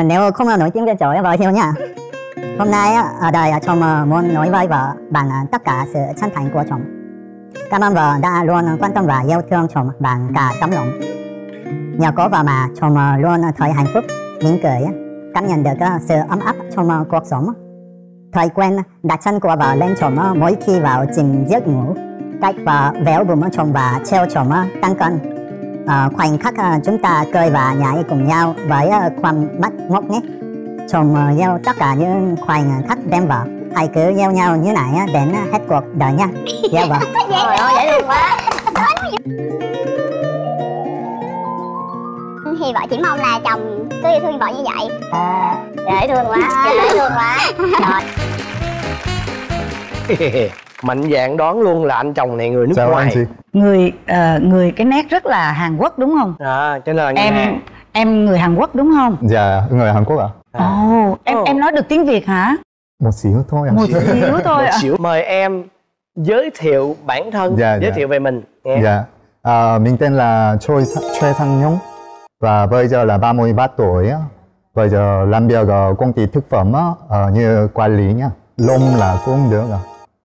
Nếu không nổi tiếng với trời vợ thiêu nha. Hôm nay ở đây chồng muốn nói với vợ bằng tất cả sự chân thành của chồng. Cảm ơn vợ đã luôn quan tâm và yêu thương chồng bằng cả tấm lòng. Nhờ có vợ mà chồng luôn thấy hạnh phúc, mỉm cười, cảm nhận được sự ấm áp trong cuộc sống. Thói quen đặt chân của vợ lên chồng mỗi khi vào chìm giấc ngủ, cách vợ véo bụng chồng và treo chồng tăng cân. Khoảnh khắc chúng ta cười và nhảy cùng nhau với khoăn mắt ngốc nghếch. Chồng yêu tất cả những khoảnh khắc đem vợ. Hãy cứ yêu nhau như này đến hết cuộc đời nha. Yêu vợ. Trời ơi, dễ thương quá. Thì vợ chỉ mong là chồng cứ yêu thương vợ như vậy. Dễ thương quá, dễ thương quá. Mạnh dạn đoán luôn là anh chồng này người nước ngoài. Người cái nét rất là Hàn Quốc đúng không? Cho nên là em người Hàn Quốc đúng không? Dạ, người Hàn Quốc ạ. Em nói được tiếng Việt hả? Một xíu thôi ạ. Một xíu thôi ạ. Mời em giới thiệu bản thân, giới thiệu về mình. Dạ, mình tên là Choi Sang Nhung và bây giờ là 33 tuổi. Bây giờ làm việc ở công ty thực phẩm như quản lý nha. Long là cũng được ạ.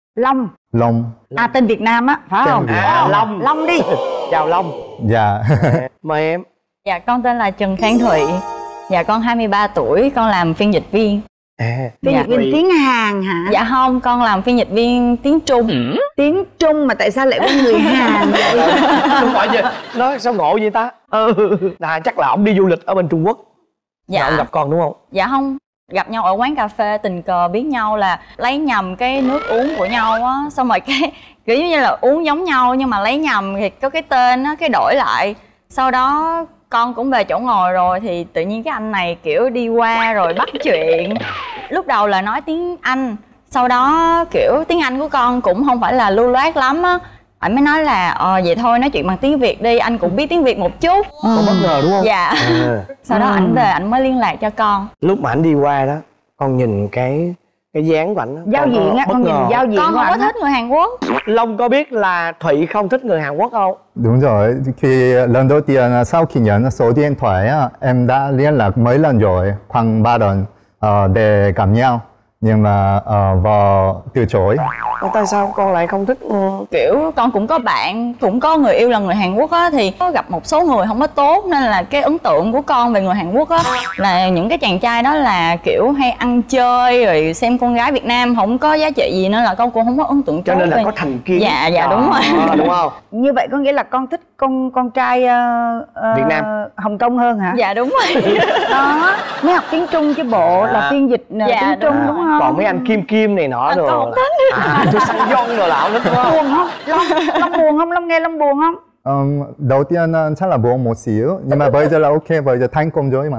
Long. Tên Việt Nam á, phải không? Long đi. Chào Long. Dạ. Mời em. Dạ, con tên là Trần Khang Thụy. Dạ, con 23 tuổi, con làm phiên dịch viên. Phiên dịch viên tiếng Hàn hả? Dạ không, con làm phiên dịch viên tiếng Trung. Tiếng Trung mà tại sao lại có người Hàn vậy? Không phải gì, nói sao ngộ vậy ta? Chắc là ông đi du lịch ở bên Trung Quốc. Dạ. Ông gặp con đúng không? Dạ không, gặp nhau ở quán cà phê, tình cờ biết nhau là lấy nhầm cái nước uống của nhau á. Xong rồi cái kiểu như là uống giống nhau nhưng mà lấy nhầm thì có cái tên á, cái đổi lại. Sau đó con cũng về chỗ ngồi rồi thì tự nhiên cái anh này kiểu đi qua rồi bắt chuyện. Lúc đầu là nói tiếng Anh, sau đó kiểu tiếng Anh của con cũng không phải là lưu loát lắm á. Anh mới nói là vậy thôi nói chuyện bằng tiếng Việt đi, anh cũng biết tiếng Việt một chút. Con bất ngờ đúng không? Dạ. Sau đó ảnh về ảnh mới liên lạc cho con. Lúc mà ảnh đi qua đó, con nhìn cái dáng của ảnh. Giao diện á, con nhìn giao diện con không có thích người Hàn Quốc. Long có biết là Thụy không thích người Hàn Quốc không? Đúng rồi, khi lần đầu tiên sau khi nhận số điện thoại em đã liên lạc mấy lần rồi, khoảng 3 lần để gặp nhau. Nhưng mà vợ từ chối. Tại sao con lại không thích? Kiểu con cũng có bạn, cũng có người yêu là người Hàn Quốc á, thì có gặp một số người không có tốt. Nên là cái ấn tượng của con về người Hàn Quốc á là những cái chàng trai đó là kiểu hay ăn chơi rồi xem con gái Việt Nam không có giá trị gì, nên là con cũng không có ấn tượng tốt. Cho nên là có thành kiến. Dạ đúng rồi. Đúng không? Như vậy có nghĩa là con thích con trai Việt Nam, Hồng Kông hơn hả? Dạ đúng rồi. Đó, mới học tiếng Trung chứ bộ là phiên dịch tiếng Trung đúng không? Còn mấy anh Kim này nọ rồi. Con không thích. Chú Sang Dông rồi là ông thích đúng không? Buồn không? Long buồn không? Long nghe Long buồn không? Đầu tiên chắc là buồn một xíu, nhưng mà bây giờ là ok, bây giờ thành công rồi mà.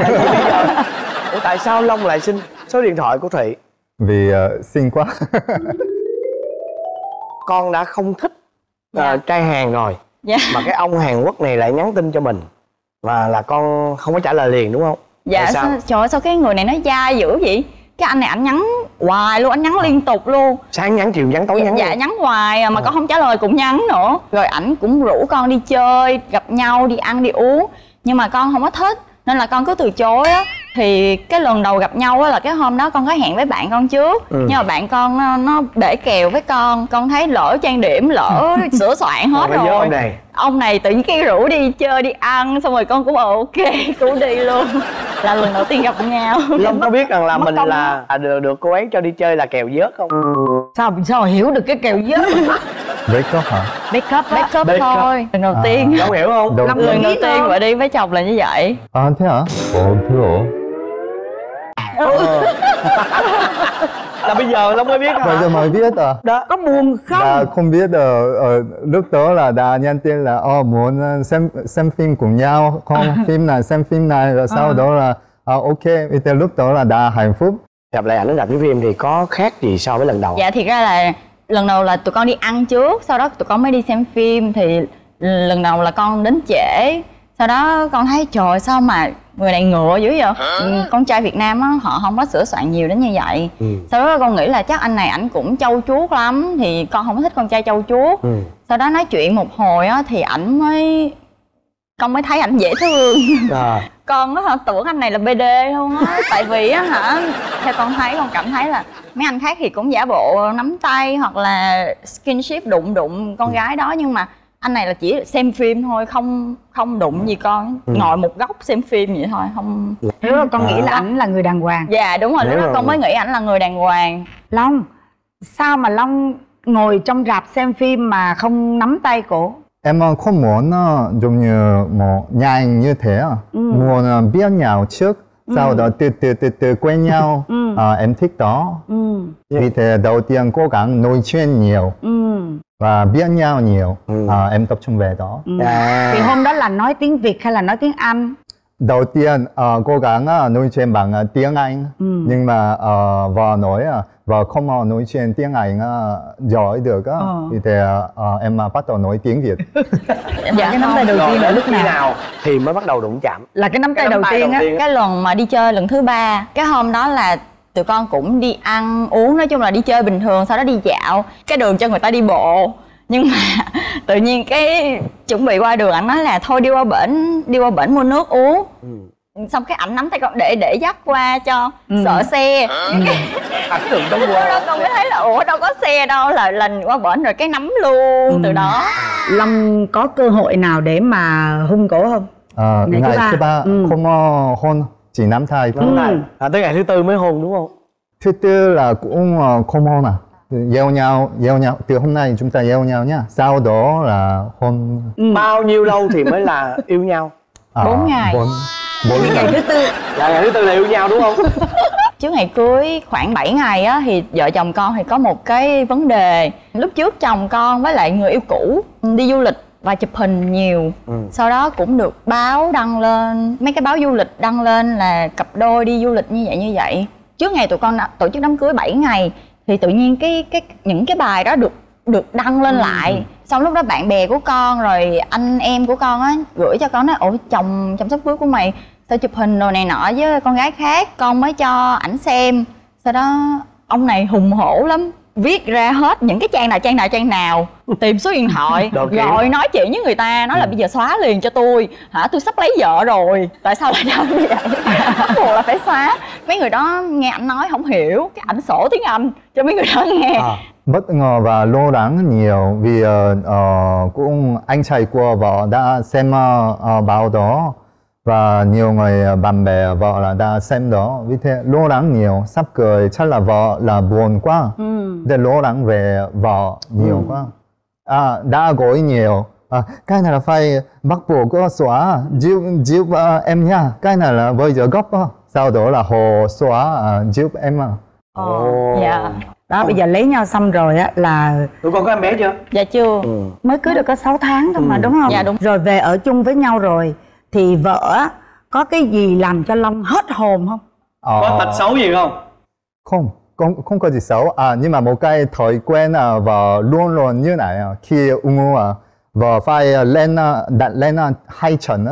Ủa tại sao Long lại xin số điện thoại của Thụy? Vì xinh quá. Con đã không thích trai Hàn rồi, mà cái ông Hàn Quốc này lại nhắn tin cho mình và là con không có trả lời liền đúng không? Dạ trời ơi, sao cái người này nó dai dữ vậy? Cái anh này ảnh nhắn hoài luôn, ảnh nhắn liên tục luôn. Sáng nhắn, chiều nhắn, tối nhắn. Dạ nhắn hoài mà con không trả lời cũng nhắn nữa. Rồi ảnh cũng rủ con đi chơi, gặp nhau, đi ăn, đi uống. Nhưng mà con không có thích nên là con cứ từ chối á. Thì cái lần đầu gặp nhau á là cái hôm đó con có hẹn với bạn con trước. Nhưng mà bạn con nó bể kèo với con thấy lỡ trang điểm, lỡ sửa soạn hết rồi. Ông này tự nhiên cái rủ đi chơi, đi ăn, xong rồi con cũng ok, cũng đi luôn. Là lần đầu tiên gặp nhau. Long có biết rằng là mình là được cô ấy cho đi chơi là kèo vớt không? Sao hiểu được cái kèo vớt? Make up hả? Make up thôi. Lần đầu tiên. Long hiểu không? Lần đầu tiên vợ đi với chồng là như vậy. Thế hả? Thế hả? Là bây giờ Long mới biết hả? Bây giờ mới biết à? Đó. Có buồn không? Đã không biết lúc đó là đã nhắn tin là muốn xem phim cùng nhau, không phim này xem phim này, rồi sau đó là ok, thì lúc đó là đã hạnh phúc. Gặp lại ảnh ở rạp chiếu phim thì có khác gì so với lần đầu? Dạ thiệt ra là lần đầu là tụi con đi ăn trước, sau đó tụi con mới đi xem phim. Thì lần đầu là con đến trễ, sau đó con thấy trời sao mà người này ngựa dữ vậy. Con trai Việt Nam á họ không có sửa soạn nhiều đến như vậy. Sau đó con nghĩ là chắc anh này ảnh cũng trau chuốt lắm, thì con không thích con trai trau chuốt. Sau đó nói chuyện một hồi á thì con mới thấy ảnh dễ thương. con á tưởng anh này là BD luôn á. Tại vì á hả, theo con cảm thấy là mấy anh khác thì cũng giả bộ nắm tay hoặc là skinship đụng con gái đó, nhưng mà anh này là chỉ xem phim thôi, không đụng gì con, ngồi một góc xem phim vậy thôi, không. Lúc đó con nghĩ là ảnh là người đàng hoàng. Dạ đúng rồi, lúc đó con mới nghĩ ảnh là người đàng hoàng. Long, sao mà Long ngồi trong rạp xem phim mà không nắm tay cổ? Em không muốn giống như một nhàng như thế, muốn biết nhau trước, sau đó từ quen nhau. Em thích đó. Vì thế đầu tiên cố gắng nói chuyện nhiều và biết nhau nhiều. Em tập trung về đó. Thì hôm đó là nói tiếng Việt hay là nói tiếng Anh? Đầu tiên cố gắng nói chuyện bằng tiếng Anh, nhưng mà vợ nói vợ không nói chuyện tiếng Anh giỏi được, vì thế em bắt đầu nói tiếng Việt. Dạ, cái nắm tay đầu tiên là lúc nào thì mới bắt đầu đụng chạm? Là cái nắm tay đầu tiên á. Cái lần mà đi chơi lần thứ 3, cái hôm đó là tụi con cũng đi ăn uống, nói chung là đi chơi bình thường, sau đó đi dạo cái đường cho người ta đi bộ. Nhưng mà tự nhiên cái chuẩn bị qua đường, ảnh nói là thôi đi qua bển mua nước uống. Xong cái ảnh nắm tay con để dắt qua cho sợ xe. Ảnh tưởng đâu qua đó con mới thấy là ủa đâu có xe đâu, là qua bển rồi cái nắm luôn từ đó. Long có cơ hội nào để mà hung cổ không? Ngày thứ ba không hôn, chỉ nắm tay. Tới ngày thứ 4 mới hôn đúng không? Thứ tư là cũng không hôn yêu nhau từ hôm nay chúng ta yêu nhau nhá, sau đó là hôn. Bao nhiêu lâu thì mới là yêu nhau? 4 ngày. 4 ngày thứ tư. Dạ, ngày thứ 4 là yêu nhau đúng không? Trước ngày cưới khoảng 7 ngày á thì vợ chồng con thì có một cái vấn đề. Lúc trước chồng con với lại người yêu cũ đi du lịch và chụp hình nhiều. Sau đó cũng được báo đăng lên, mấy cái báo du lịch đăng lên là cặp đôi đi du lịch như vậy. Trước ngày tụi con tổ chức đám cưới 7 ngày thì tự nhiên những cái bài đó được đăng lên lại. Xong lúc đó bạn bè của con rồi anh em của con á gửi cho con nói ủa chồng sắp cưới của mày sao chụp hình đồ này nọ với con gái khác, con mới cho ảnh xem. Sau đó ông này hùng hổ lắm, viết ra hết những cái trang nào tìm số điện thoại rồi nói chuyện với người ta, nói là bây giờ xóa liền cho tôi hả, tôi sắp lấy vợ rồi. Tại sao lại làm như vậy? Bắt buộc là phải xóa. Mấy người đó nghe ảnh nói không hiểu, cái ảnh sổ tiếng Anh cho mấy người đó nghe. Bất ngờ và lo lắng nhiều vì cũng anh trai của vợ đã xem báo đó và nhiều người bạn bè vợ là đã xem đó, vì thế lo lắng nhiều, sắp cười chắc là vợ là buồn quá, để lo lắng về vợ nhiều quá. Đã gọi nhiều, cái này là phải bắt buộc xóa giúp em nha, cái này là bây giờ gấp, sau đó là họ xóa giúp em. Dạ. Đó, bây giờ lấy nhau xong rồi á là tụi con có em bé chưa? Dạ chưa. Mới cưới được có 6 tháng thôi mà đúng không? Dạ đúng. Rồi về ở chung với nhau rồi thì vợ có cái gì làm cho Long hết hồn không? Có tật xấu gì không? Không có gì xấu. Nhưng mà một cái thói quen vợ luôn như này, khi ung thư vợ phải đặt lên 2 chân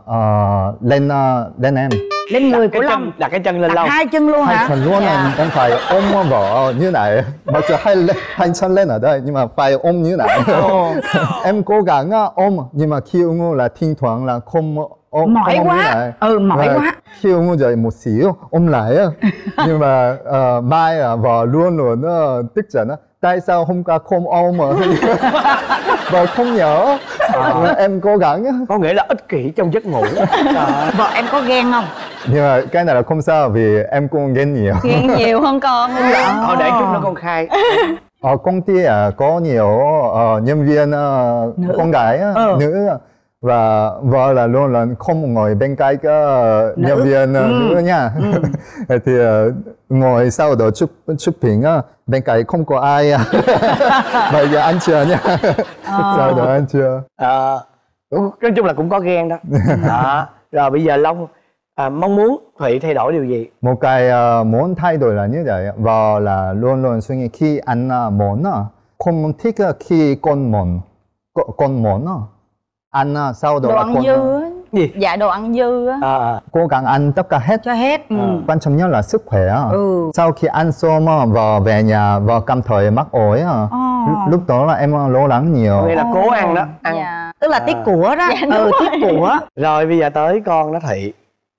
lên em. Lên người của Long. Đặt cái chân lên Long. 2 chân luôn hả? 2 chân luôn, em phải ôm vợ như này. Mặc dù hai chân lên ở đây nhưng mà phải ôm như này. Em cố gắng ôm, nhưng mà khi ung thư là thỉnh thoảng là không ôm. Mỏi quá. Mỏi quá. Khi ung thư rồi một xíu ôm lại. Nhưng mà mai vợ luôn tức giận. Tại sao hôm qua không ôm mà vợ không nhớ. Em cố gắng. Có nghĩa là ích kỷ trong giấc ngủ. Vợ em có ghen không? Nhưng mà cái này là không sao vì em cũng ghen nhiều. Ghen nhiều hơn con. Thôi để chút nữa con khai. Ở công ty có nhiều nhân viên con gái nữ, và vợ là luôn là không ngồi bên cạnh nhân viên nữ nha. Thì ngồi sau đó chụp hình bên cạnh không có ai. Bây giờ ăn trưa nha. Sau đó ăn trưa. Nói chung là cũng có ghen đó. Rồi bây giờ Long mong muốn Thụy thay đổi điều gì? Một cái muốn thay đổi là như vậy. Vợ là luôn suy nghĩ khi ăn món không thích khi con món ăn sau đó đồ là ăn con dư á. Gì? Dạ đồ ăn dư á. Cố gắng ăn tất cả hết cho hết. Quan trọng nhất là sức khỏe. Sau khi ăn xong vợ về nhà vợ cảm thấy mắc ối, lúc đó là em lo lắng nhiều. Nghĩa là cố ăn đó, ăn. Dạ. Tức là tiếc của đó. Tiếc của. Rồi bây giờ tới con đó Thị.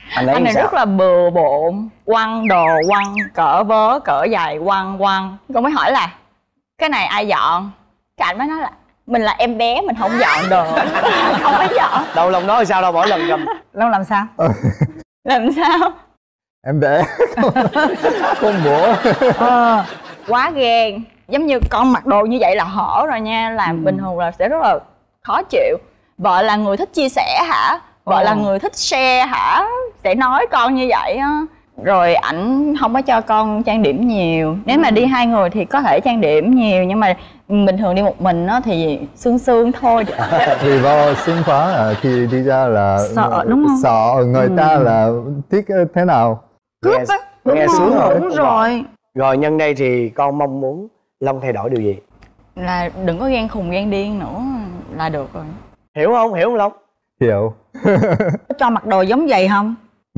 Anh ấy Anh này sao? rất là bừa bộn, quăng đồ, quăng cỡ vớ, cỡ giày, quăng. Con mới hỏi là cái này ai dọn? Cái anh mới nói là mình là em bé, mình không dọn đồ. Không có dọn. Đâu Long nói sao đâu, mỗi lần cầm. Long làm sao? Làm sao? Em bé không bố. Quá ghen. Giống như con mặc đồ như vậy là hở rồi nha. Làm bình thường là sẽ rất là khó chịu. Vợ là người thích chia sẻ hả? Vợ là người thích share hả? Sẽ nói con như vậy á. Rồi ảnh không có cho con trang điểm nhiều. Nếu mà đi hai người thì có thể trang điểm nhiều. Nhưng mà bình thường đi một mình á thì sương thôi. Vì vào sinh khóa khi đi ra là Sợ đúng không? Sợ người ta là thích thế nào. Cướp á. Nghe sướng rồi. Đúng rồi. Rồi nhân đây thì con mong muốn Long thay đổi điều gì? Là đừng có ghen khùng ghen điên nữa là được rồi. Hiểu không Long? Hiểu. Có cho mặc đồ giống vậy không?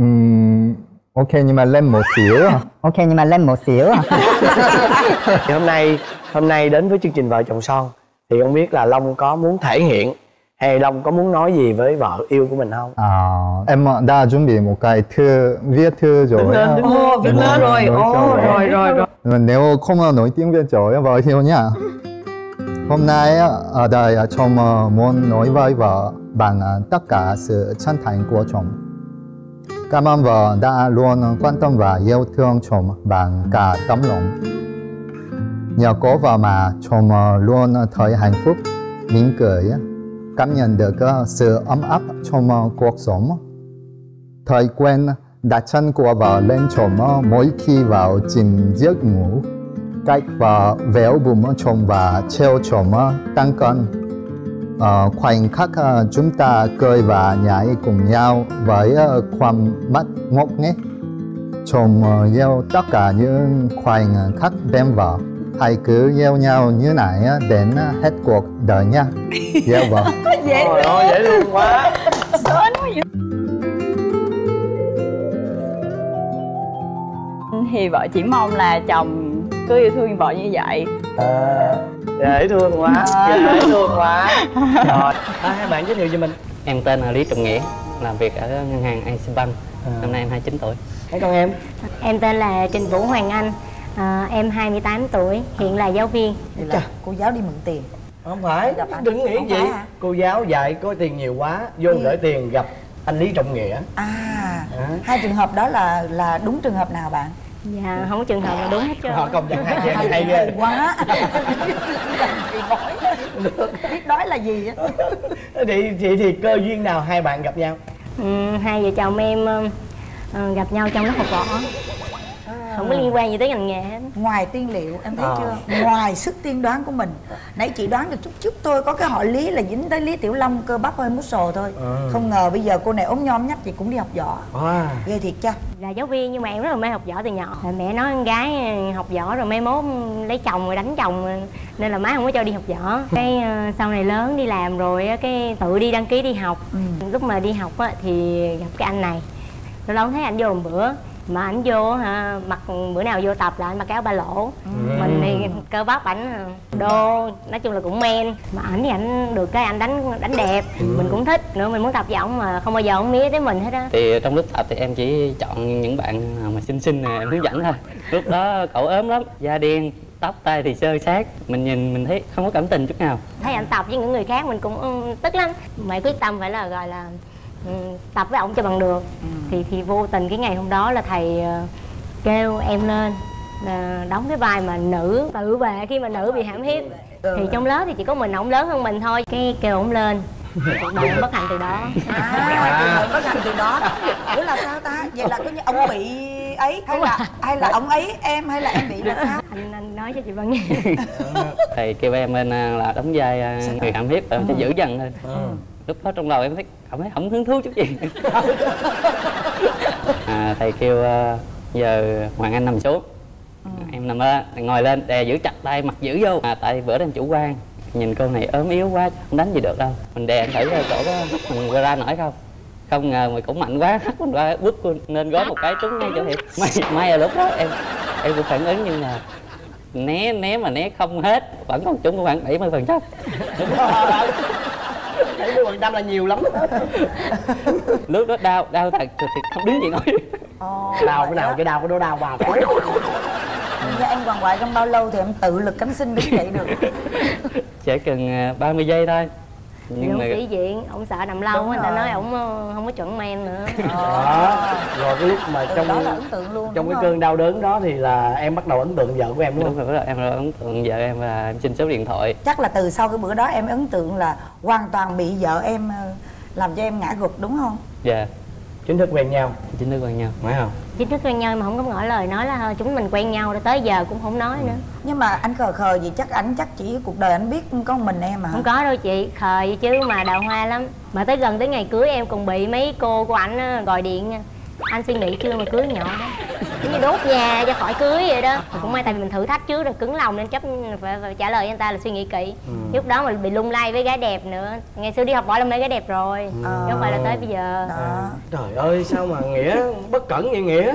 Ok nhưng mà lên một xíu. Ok nhưng mà lên một xíu. Thì hôm nay đến với chương trình Vợ Chồng Son thì không biết là Long có muốn thể hiện hay Long có muốn nói gì với vợ yêu của mình không? Em đã chuẩn bị một cái thư, viết thư rồi. Viết lên rồi. Rồi. Mà nếu không nổi tiếng viết rồi vợ yêu nhá. Hôm nay ở đây chồng muốn nói với vợ bằng tất cả sự chân thành của chồng. Cảm ơn vợ đã luôn quan tâm và yêu thương chồng bằng cả tấm lòng. Nhờ có vợ mà chồng luôn thấy hạnh phúc, mỉm cười, cảm nhận được sự ấm áp trong cuộc sống. Thói quen đặt chân của vợ lên chồng mỗi khi vào chìm giấc ngủ. Cách vợ véo bụng chồng và treo chồng tăng cân. Khoảnh khắc chúng ta cười và nhảy cùng nhau với khoang mắt ngốc nghếch. Chồng yêu tất cả những khoảnh khắc bên vợ. Hãy cứ yêu nhau như này đến hết cuộc đời nha. Yêu vợ. Trời ơi dễ thương quá. Thì vợ chỉ mong là chồng cứ yêu thương vợ như vậy. Dễ thương quá. Dễ thương quá. Rồi hai bạn giới thiệu cho mình. Em tên là Lý Trọng Nghĩa, làm việc ở ngân hàng Agribank. Năm nay em 29 tuổi. Thấy con em? Em tên là Trình Vũ Hoàng Anh. Em 28 tuổi, hiện là giáo viên. Là cô giáo đi mượn tiền. Không phải, Gặp anh. đừng nghĩ Không gì. phải hả? Cô giáo dạy có tiền nhiều quá, vô gửi tiền gặp anh Lý Trọng Nghĩa. Hai trường hợp đó là đúng trường hợp nào bạn? Dạ, không có trường hợp nào đúng hết trơn. Họ công nhận hai chị em hay ghê. Quá. Biết nói là gì á. Thì cơ duyên nào hai bạn gặp nhau? Hai vợ chồng em gặp nhau trong lớp học võ. Không có liên quan gì tới ngành nghề hết. Ngoài tiên liệu em thấy chưa? Ngoài sức tiên đoán của mình. Nãy chị đoán được chút thôi. Có cái họ Lý là dính tới Lý Tiểu Long, cơ bắp hơi muscle thôi. Không ngờ bây giờ cô này ốm nhom nhách gì cũng đi học võ. Ghê thiệt cha. Là giáo viên nhưng mà em rất là mê học võ từ nhỏ. Mẹ nói con gái học võ rồi mai mốt lấy chồng rồi đánh chồng, nên là má không có cho đi học võ. Cái sau này lớn đi làm rồi cái tự đi đăng ký đi học. Lúc mà đi học thì gặp cái anh này. Lâu lâu thấy anh vô một bữa mà ảnh vô mặc bữa nào vô tập là anh mặc cái áo ba lỗ. Mình thì cơ bắp ảnh đô, nói chung là cũng men. Mà ảnh thì ảnh được cái anh đánh đẹp. Mình cũng thích nữa, mình muốn tập với ổng mà không bao giờ ổng mía tới mình hết á. Thì trong lúc tập thì em chỉ chọn những bạn mà xinh xinh nè em hướng dẫn thôi. Lúc đó cậu ốm lắm, da đen, tóc tai thì xơ xác. Mình nhìn mình thấy không có cảm tình chút nào. Thấy anh tập với những người khác mình cũng tức lắm. Mày quyết tâm phải là gọi là tập với ổng cho bằng được. Thì vô tình cái ngày hôm đó là thầy kêu em lên đóng cái vai mà nữ tự vệ khi mà nữ bị hãm hiếp. Thì trong lớp thì chỉ có mình ổng lớn hơn mình thôi, cái kêu ổng lên. Cuộc đời em bất hạnh từ đó. Cuộc đời bất hạnh từ đó. Ủa là sao ta? Vậy là có như ông bị ấy hay là ông ấy em hay là em bị là sao? Anh nói cho chị Vân nghe. Thầy kêu em lên là đóng vai người hãm hiếp, em sẽ giữ dần thôi. Lúc đó trong đầu em thấy cảm thấy không hứng thú chút gì. Thầy kêu giờ Hoàng Anh nằm xuống. Em nằm ngồi lên đè giữ chặt tay mặt giữ vô. Tại bữa đó em chủ quan, nhìn cô này ốm yếu quá không đánh gì được đâu, mình đè em thử coi chỗ đó mình qua ra nổi không. Không ngờ mày cũng mạnh quá, hất mình qua quất nên gói một cái trúng ngay chỗ hiệp. May là lúc đó em cũng phản ứng nhưng mà né mà né không hết, vẫn còn trúng khoảng 70%. 70% là nhiều lắm. Lúc đó đau thật thì không đứng gì nói. Đau cái nào cái đau, cái đó đau vào tối. Như anh quằn quại trong bao lâu thì em tự lực cánh sinh đứng dậy được? Chỉ cần 30 giây thôi. Nhưng mà sĩ diện, ông sợ nằm lâu, người ta nói ổng không có chuẩn men nữa. Đó. Rồi cái lúc mà Từ trong đó là ấn tượng luôn, trong cái không? cơn đau đớn đó thì là em bắt đầu ấn tượng vợ của em đúng không? Đúng rồi, em ấn tượng vợ em và em xin số điện thoại. Chắc là từ sau cái bữa đó em ấn tượng là hoàn toàn bị vợ em làm cho em ngã gục đúng không? Dạ. Chính thức quen nhau. Chính thức quen nhau. Phải không? Chính thức quen nhau mà không có ngỏ lời nói là chúng mình quen nhau rồi tới giờ cũng không nói nữa. Nhưng mà anh khờ khờ gì chắc anh chắc chỉ cuộc đời anh biết có một mình em mà. Không có đâu chị, khờ vậy chứ mà đào hoa lắm. Mà tới gần tới ngày cưới em còn bị mấy cô của ảnh gọi điện nha. Anh suy nghĩ chưa mà cưới nhỏ đó, giống như đốt nhà cho khỏi cưới vậy đó. Cũng may tại vì mình thử thách trước rồi cứng lòng nên phải trả lời với anh ta là suy nghĩ kỹ. Lúc đó mình bị lung lay với gái đẹp nữa. Ngày xưa đi học võ là mê gái đẹp rồi, chứ không phải là tới bây giờ. Trời ơi sao mà Nghĩa bất cẩn vậy Nghĩa.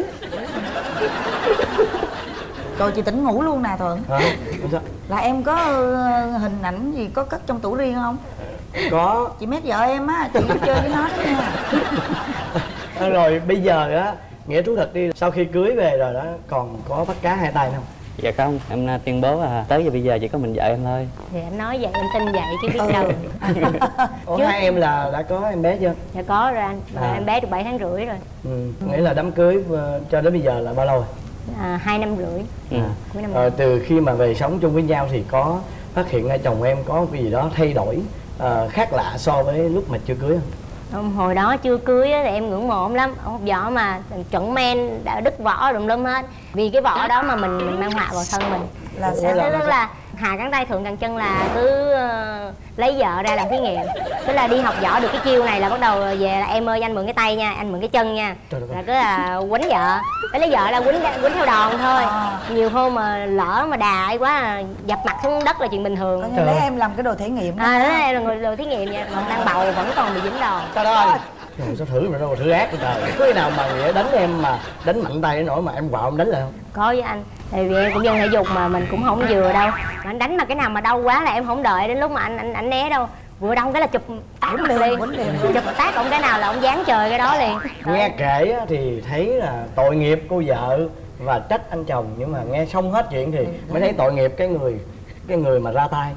Rồi chị tỉnh ngủ luôn nè Thuận. Hả? Sao? Là em có hình ảnh gì có cất trong tủ riêng không? Có. Chị mét vợ em á, chị đi chơi với nó đó nha. Rồi bây giờ á, Nghĩa thú thật đi, sau khi cưới về rồi đó còn có bắt cá hai tay không? Dạ không, em tuyên bố là tới giờ bây giờ chỉ có mình vợ em thôi. Thì anh nói vậy em tin vậy chứ biết đâu. Ủa hai em là đã có em bé chưa? Dạ có rồi anh, em bé được 7 tháng rưỡi rồi. Nghĩa là đám cưới cho đến bây giờ là bao lâu rồi? 2 năm rưỡi. Cuối năm Rồi từ khi mà về sống chung với nhau thì có phát hiện ra chồng em có cái gì đó thay đổi khác lạ so với lúc mà chưa cưới không? Hồi đó chưa cưới á, thì em ngưỡng mộ ông lắm. Ông học võ mà chuẩn men, đã đứt võ đùm lum hết. Vì cái võ đó mà mình mang họa vào thân mình. Là sao? Tức là hạ cẳng tay thượng cẳng chân là cứ lấy vợ ra làm thí nghiệm. Tức là đi học võ được cái chiêu này là bắt đầu về là em ơi anh mượn cái tay nha, anh mượn cái chân nha. Là cứ là quýnh vợ. Lấy vợ là quýnh theo đòn thôi. Nhiều hôm mà lỡ mà đà ấy quá dập mặt xuống đất là chuyện bình thường. Coi như lấy em làm cái đồ thể nghiệm đó. Lấy em là người đồ thí nghiệm nha, mà đang bầu vẫn còn bị dính đòn. Trời ơi. Trời, sao thử mà đâu thử ác vậy trời. Có khi nào mà Nghĩa đánh em mà đánh mạnh tay đến nỗi mà em quạo em đánh lại không? Có với anh, tại vì em cũng dân thể dục mà mình cũng không vừa đâu. Mà anh đánh mà cái nào mà đau quá là em không đợi đến lúc mà anh né đâu. Vừa đau cái là chụp tát mặt liền, chụp tát ông cái nào là ông dán trời cái đó liền. Nghe kể thì thấy là tội nghiệp cô vợ và trách anh chồng, nhưng mà nghe xong hết chuyện thì mới thấy tội nghiệp cái người mà ra tay.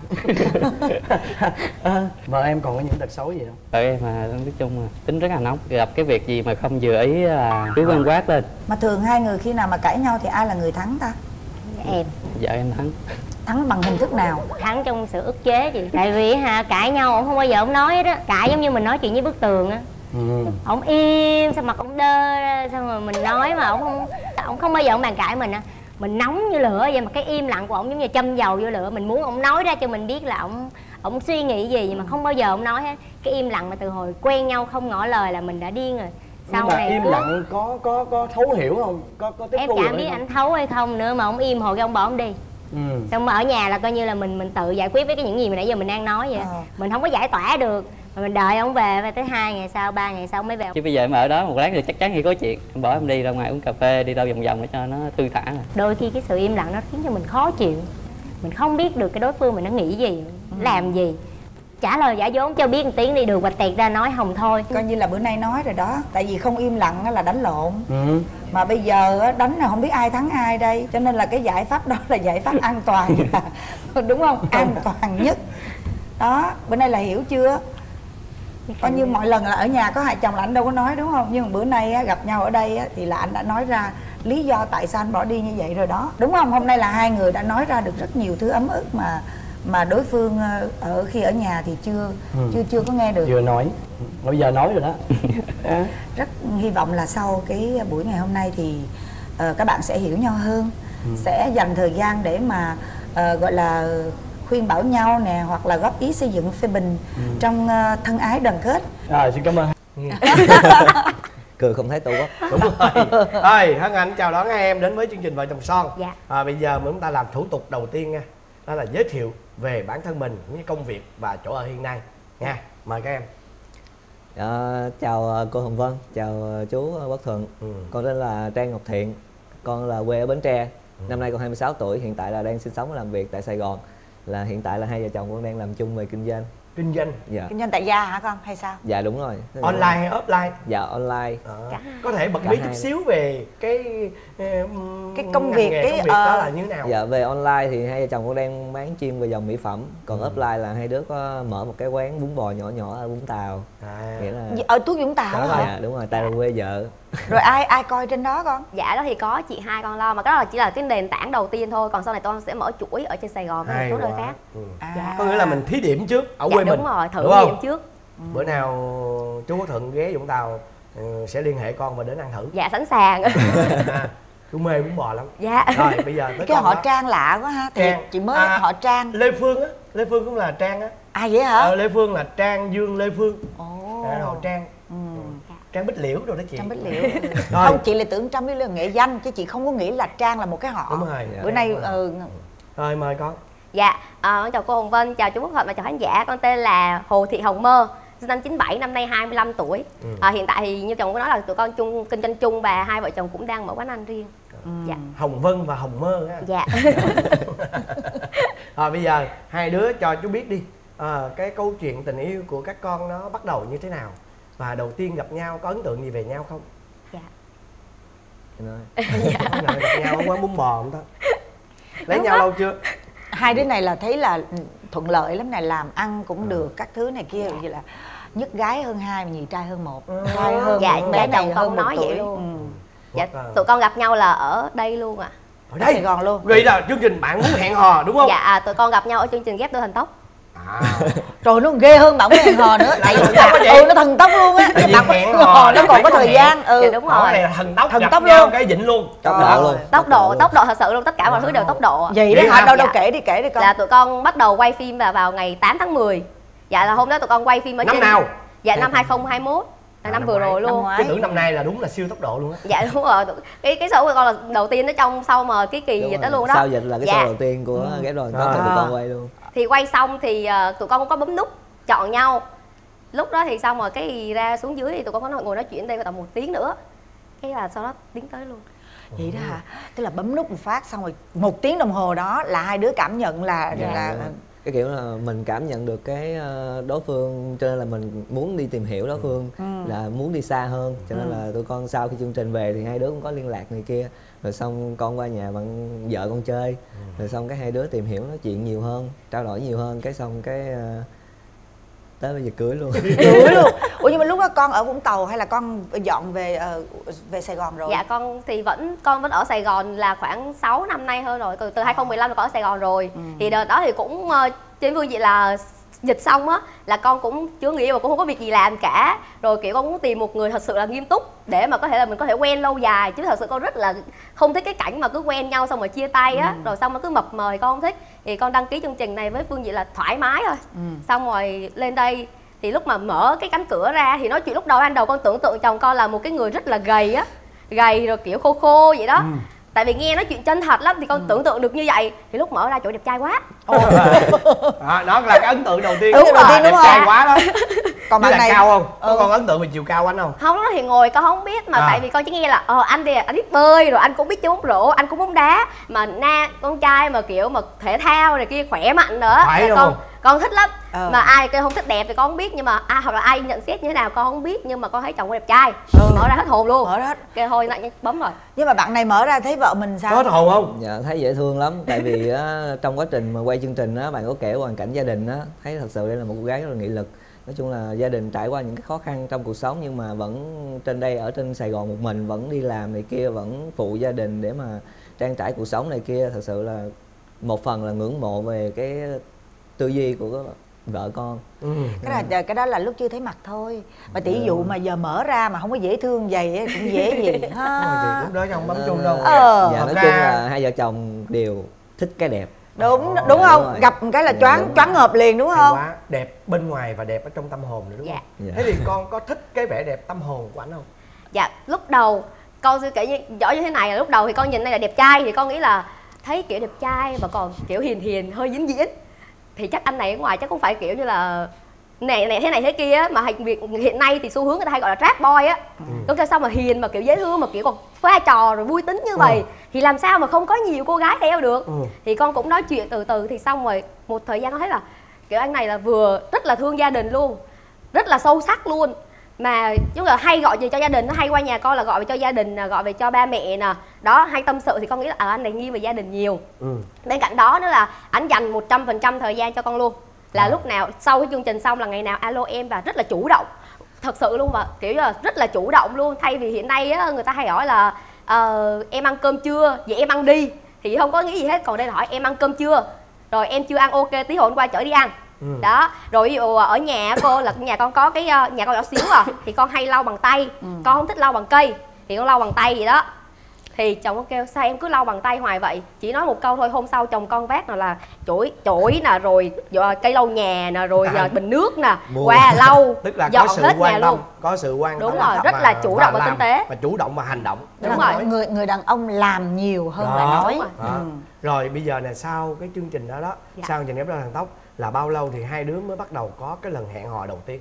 Vợ em còn có những tật xấu gì không? Vợ em mà nói chung là tính rất là nóng, gặp cái việc gì mà không vừa ý là cứ quăng quát lên. Mà thường hai người khi nào mà cãi nhau thì ai là người thắng ta? Em. Vợ em thắng. Thắng bằng hình thức nào? Thắng trong sự ức chế chị. Tại vì cãi nhau ông không bao giờ ông nói hết á. Cãi giống như mình nói chuyện với bức tường á. Ông im, sao mặt ông đơ ra, sao mà mình nói mà ông không bao giờ ông bàn cãi mình á. Mình nóng như lửa vậy mà cái im lặng của ông giống như châm dầu vô lửa. Mình muốn ông nói ra cho mình biết là ông suy nghĩ gì mà không bao giờ ông nói hết. Cái im lặng mà từ hồi quen nhau không ngỏ lời là mình đã điên rồi. Sau này im lặng có thấu hiểu không? Có tiếp em thu chả biết anh thấu hay không nữa mà ông im hồi cái ông bỏ ông đi. Xong mà ở nhà là coi như là mình tự giải quyết với những gì mà nãy giờ mình đang nói vậy. Mình không có giải tỏa được mà mình đợi ông về và tới 2 ngày sau 3 ngày sau mới về. Chứ bây giờ em ở đó một lát thì chắc chắn thì có chuyện, em bỏ em đi ra ngoài uống cà phê, đi đâu vòng vòng để cho nó thư thả rồi. Đôi khi cái sự im lặng nó khiến cho mình khó chịu, mình không biết được cái đối phương mình nó nghĩ gì, làm gì, trả lời giả dối cho biết một tiếng đi được và tẹt ra nói hồng thôi. Coi như là bữa nay nói rồi đó. Tại vì không im lặng là đánh lộn. Mà bây giờ đánh là không biết ai thắng ai đây. Cho nên là cái giải pháp đó là giải pháp an toàn. Đúng không? An toàn nhất. Đó, bữa nay là hiểu chưa? Coi như mọi lần là ở nhà có hai chồng là anh đâu có nói đúng không? Nhưng mà bữa nay gặp nhau ở đây thì là anh đã nói ra lý do tại sao anh bỏ đi như vậy rồi đó. Đúng không? Hôm nay là hai người đã nói ra được rất nhiều thứ ấm ức mà đối phương khi ở nhà thì chưa có nghe được. Vừa nói, bây giờ nói rồi đó. Rất hy vọng là sau cái buổi ngày hôm nay thì các bạn sẽ hiểu nhau hơn, sẽ dành thời gian để mà gọi là khuyên bảo nhau nè, hoặc là góp ý xây dựng phê bình trong thân ái đoàn kết. Rồi, xin cảm ơn. Cười không thấy tổ quốc. Đúng rồi. Rồi, hân hạnh chào đón hai em đến với chương trình Vợ Chồng Son. Dạ. Bây giờ chúng ta làm thủ tục đầu tiên nha. Đó là giới thiệu về bản thân mình, cũng như công việc và chỗ ở hiện nay nha. Mời các em. Chào cô Hồng Vân, chào chú Quốc Thuận. Con tên là Trang Ngọc Thiện, con là quê ở Bến Tre. Năm nay con 26 tuổi, hiện tại là đang sinh sống và làm việc tại Sài Gòn. Là hiện tại là hai vợ chồng con đang làm chung về kinh doanh. Kinh doanh. Dạ. Kinh doanh tại gia hả con hay sao? Dạ đúng rồi. Online hay offline? Dạ online. Có thể bật mí chút xíu về cái công việc, cái công việc đó là như thế nào? Dạ về online thì hai vợ chồng con đang bán chuyên về dòng mỹ phẩm. Còn offline là hai đứa có mở một cái quán bún bò nhỏ nhỏ ở Vũng Tàu. Nghĩa là Ở Tú Vũng Tàu hả? Dạ đúng rồi, tại là quê vợ. Rồi ai coi trên đó con? Dạ đó thì có chị hai con lo, mà cái đó là chỉ là cái nền tảng đầu tiên thôi, còn sau này con sẽ mở chuỗi ở trên Sài Gòn với một số nơi khác. Dạ. Có nghĩa là mình thí điểm trước ở dạ, quê mình. Đúng rồi, thử nghiệm trước. Bữa nào chú Quốc Thuận ghé Vũng Tàu sẽ liên hệ con và đến ăn thử. Dạ sẵn sàng. Chú mê bún bò lắm. Dạ. Rồi bây giờ tới cái họ đó. Trang lạ quá ha. Thì chị mới họ Trang. Lê Phương á, Lê Phương cũng là Trang á. À vậy hả? Lê Phương là Trang Dương Lê Phương. Họ Trang. Trang Bích Liễu rồi đó chị. Trang Bích Liễu. Không, chị lại tưởng Trang Bích Liễu là nghệ danh chứ chị không có nghĩ là Trang là một cái họ. Đúng rồi. Bữa nay Rồi mời con. Dạ, chào cô Hồng Vân, chào chú Quốc Thuận và chào khán giả. Con tên là Hồ Thị Hồng Mơ, sinh năm 97, năm nay 25 tuổi. Hiện tại thì như chồng có nói là tụi con kinh doanh chung và hai vợ chồng cũng đang mở quán ăn riêng. Dạ. Hồng Vân và Hồng Mơ á. Dạ. Rồi bây giờ hai đứa cho chú biết đi, cái câu chuyện tình yêu của các con nó bắt đầu như thế nào, và đầu tiên gặp nhau có ấn tượng gì về nhau không? Dạ. Dạ. Gặp nhau ở quán bún bò không ta? Lấy nhau lâu chưa? Hai đứa này là thấy là thuận lợi lắm này, làm ăn cũng được các thứ này kia, vậy là nhất gái hơn hai mà nhì trai hơn một. Trai hơn dạ, bé này chồng hơn con một nói tuổi. vậy luôn. Dạ, tụi con gặp nhau là ở đây luôn ạ. Ở đây? Sài Gòn luôn. Vậy là chương trình bạn muốn hẹn hò đúng không? Dạ, tụi con gặp nhau ở chương trình ghép đôi thần tốc. Trời, nó ghê hơn bạn hẹn hò nữa. Tại vì nó thần tốc luôn á. Bạn hẹn hò nó còn có thời gian. Dạ, đúng rồi. Cái này là thần tốc luôn. Cái vĩnh luôn. Tốc độ luôn. Tốc độ thật sự luôn, tất cả mọi thứ đều tốc độ. Vậy đó hả? Đâu kể đi con. Là tụi con bắt đầu quay phim vào ngày 8 tháng 10. Dạ là hôm đó tụi con quay phim ở năm nào? Dạ năm 2021. Là năm vừa rồi luôn. Chứ tưởng năm nay là đúng là siêu tốc độ luôn á. Dạ đúng rồi. Cái show của con là đầu tiên ở trong sau mà cái kỳ dịch đó luôn đó. Sau dịch là cái show đầu tiên của ghép đôi tốc tụi con quay luôn. Thì quay xong thì tụi con cũng có bấm nút chọn nhau. Lúc đó thì xong rồi cái ra xuống dưới thì tụi con có ngồi nói chuyện đây tầm 1 tiếng nữa. Cái là sau đó tiến tới luôn. Vậy đó hả? Tức là bấm nút một phát xong rồi 1 tiếng đồng hồ đó là hai đứa cảm nhận là cái kiểu là mình cảm nhận được cái đối phương, cho nên là mình muốn đi tìm hiểu đối phương, là muốn đi xa hơn, cho nên là tụi con sau khi chương trình về thì hai đứa cũng có liên lạc này kia, rồi xong con qua nhà bạn vợ con chơi, rồi xong cái hai đứa tìm hiểu nói chuyện nhiều hơn, trao đổi nhiều hơn, cái xong cái tới bây giờ cưới luôn. Cưới luôn. Ủa nhưng mà lúc đó con ở Vũng Tàu hay là con dọn về Sài Gòn rồi? Dạ con vẫn ở Sài Gòn là khoảng 6 năm nay hơn rồi, từ 2015 là con ở Sài Gòn rồi. Thì đợt đó thì cũng trên phương diện là dịch xong á là con cũng chưa nghĩ mà cũng không có việc gì làm cả, rồi kiểu con muốn tìm một người thật sự là nghiêm túc để mà có thể là mình có thể quen lâu dài, chứ thật sự con rất là không thích cái cảnh mà cứ quen nhau xong rồi chia tay á, rồi xong nó cứ mập mời, con không thích. Thì con đăng ký chương trình này với phương diện là thoải mái thôi. Xong rồi lên đây thì lúc mà mở cái cánh cửa ra thì nói chuyện, lúc đầu ban đầu con tưởng tượng chồng con là một cái người rất là gầy á, gầy rồi kiểu khô khô vậy đó. Tại vì nghe nói chuyện chân thật lắm thì con tưởng tượng được như vậy, thì lúc mở ra chỗ đẹp trai quá. Đó là cái ấn tượng đầu tiên. Đúng rồi, đẹp trai quá đó. Còn bạn này cao không? Có con ấn tượng về chiều cao anh không? Không, đó thì ngồi con không biết mà tại vì con chỉ nghe là anh thì anh biết bơi, rồi anh cũng biết chơi bóng rổ, anh cũng bóng đá, mà con trai mà kiểu mà thể thao này kia khỏe mạnh nữa. Con thích lắm. Mà ai kêu không thích đẹp thì con không biết, nhưng mà hoặc là ai nhận xét như thế nào con không biết, nhưng mà con thấy chồng con đẹp trai, mở ra hết hồn luôn. Mở ra hết. Kêu thôi lại bấm rồi. Nhưng mà bạn này mở ra thấy vợ mình sao? Có hết hồn không? Dạ thấy dễ thương lắm, tại vì trong quá trình mà quay chương trình á, bạn có kể hoàn cảnh gia đình á, thấy thật sự đây là một cô gái rất là nghị lực. Nói chung là gia đình trải qua những cái khó khăn trong cuộc sống, nhưng mà vẫn trên đây ở trên Sài Gòn một mình, vẫn đi làm này kia, vẫn phụ gia đình để mà trang trải cuộc sống này kia. Thật sự là một phần là ngưỡng mộ về cái tư duy của vợ con. Cái đó là lúc chưa thấy mặt thôi. Mà tỷ dụ mà giờ mở ra mà không có dễ thương vậy cũng dễ gì ha. Lúc đó không bấm chung đâu. Dạ nói chung là hai vợ chồng đều thích cái đẹp. Đúng không? Gặp một cái là choáng ngợp liền đúng không? Quá đẹp bên ngoài và đẹp ở trong tâm hồn nữa đúng không? Thế thì con có thích cái vẻ đẹp tâm hồn của anh không? Dạ lúc đầu con sẽ kể như thế này, là lúc đầu thì con nhìn đây là đẹp trai thì con nghĩ là thấy kiểu đẹp trai mà còn kiểu hiền hơi dính thì chắc anh này ở ngoài chắc cũng phải kiểu như là này thế này thế kia á, mà hiện nay thì xu hướng người ta hay gọi là trap boy á. Đúng rồi, sao mà hiền mà kiểu dễ thương mà kiểu còn pha trò rồi vui tính như vậy thì làm sao mà không có nhiều cô gái theo được. Thì con cũng nói chuyện từ từ thì xong rồi một thời gian con thấy là kiểu anh này là vừa rất là thương gia đình luôn, rất là sâu sắc luôn, mà chúng là hay gọi gì cho gia đình, nó hay qua nhà con là gọi về cho gia đình nè, gọi về cho ba mẹ nè, đó hay tâm sự, thì con nghĩ là anh này nghiêng về gia đình nhiều. Bên cạnh đó nữa là anh dành 100% thời gian cho con luôn, là lúc nào sau cái chương trình xong là ngày nào alo em, và rất là chủ động, thật sự luôn, và kiểu là rất là chủ động luôn. Thay vì hiện nay á, người ta hay hỏi là em ăn cơm chưa, vậy em ăn đi, thì không có nghĩ gì hết. Còn đây là hỏi em ăn cơm chưa, rồi em chưa ăn, ok tí hồi hôm qua chở đi ăn. Đó, rồi ví dụ ở nhà cô là nhà con có cái nhà con nhỏ xíu thì con hay lau bằng tay, con không thích lau bằng cây thì con lau bằng tay gì đó. Thì chồng con kêu sao em cứ lau bằng tay hoài vậy, chỉ nói một câu thôi, hôm sau chồng con vác nào là chổi nè, rồi cây lau nhà nè, rồi bình nước nè, qua lau, tức là dọn có sự hết quan nhà tâm, luôn. có sự quan tâm, đúng rồi, rất là chủ động và tinh tế, và chủ động và hành động. Đúng rồi, người đàn ông làm nhiều hơn là nói. Rồi bây giờ nè, sau cái chương trình đó sau chương trình Ghép Đôi Tăng Tốc là bao lâu thì hai đứa mới bắt đầu có cái lần hẹn hò đầu tiên?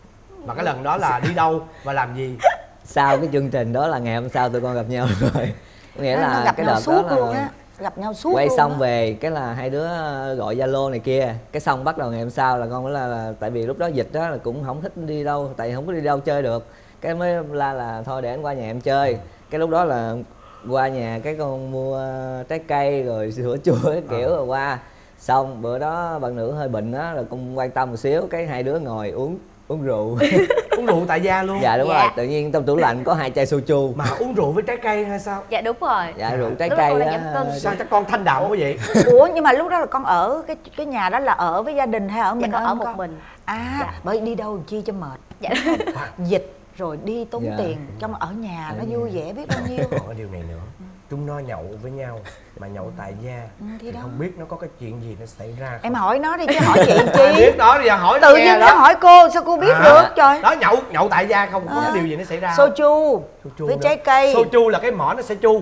Và cái lần đó là đi đâu và làm gì? Sau cái chương trình đó là ngày hôm sau tụi con gặp nhau rồi. Nghĩa là gặp cái nhau đợt suốt đó luôn là á, gặp nhau suốt quay luôn xong đó. về cái là hai đứa gọi Zalo này kia, cái xong bắt đầu ngày hôm sau là con mới là tại vì lúc đó dịch đó là cũng không thích đi đâu, tại không có đi đâu chơi được, cái mới là thôi để anh qua nhà em chơi. Cái lúc đó là qua nhà cái con mua trái cây rồi sữa chua cái kiểu rồi qua. Xong bữa đó bạn nữ hơi bệnh á, là con quan tâm một xíu, cái hai đứa ngồi uống rượu. Uống rượu tại gia luôn? Dạ đúng rồi, tự nhiên trong tủ lạnh có 2 chai soju. Mà uống rượu với trái cây hay sao? Dạ đúng rồi. Dạ rượu trái cây á. Sao chắc con thanh đạm quá vậy? Ủa nhưng mà lúc đó là con ở cái nhà đó là ở với gia đình hay ở mình? Dạ, con ở một mình. Bởi đi đâu chi cho mệt. Dạ. Dịch rồi đi tốn tiền, trong ở nhà nó vui vẻ biết bao nhiêu. Còn có điều này nữa, chúng nó nhậu với nhau mà nhậu tại gia thì không biết nó có cái chuyện gì nó xảy ra không? Em hỏi nó đi chứ hỏi chị chi. Biết đó, giờ hỏi tự nhiên nó hỏi cô, sao cô biết được trời. Đó, nhậu tại gia không có điều gì nó xảy ra. Soju với trái cây. Soju là cái mỏ nó sẽ chu.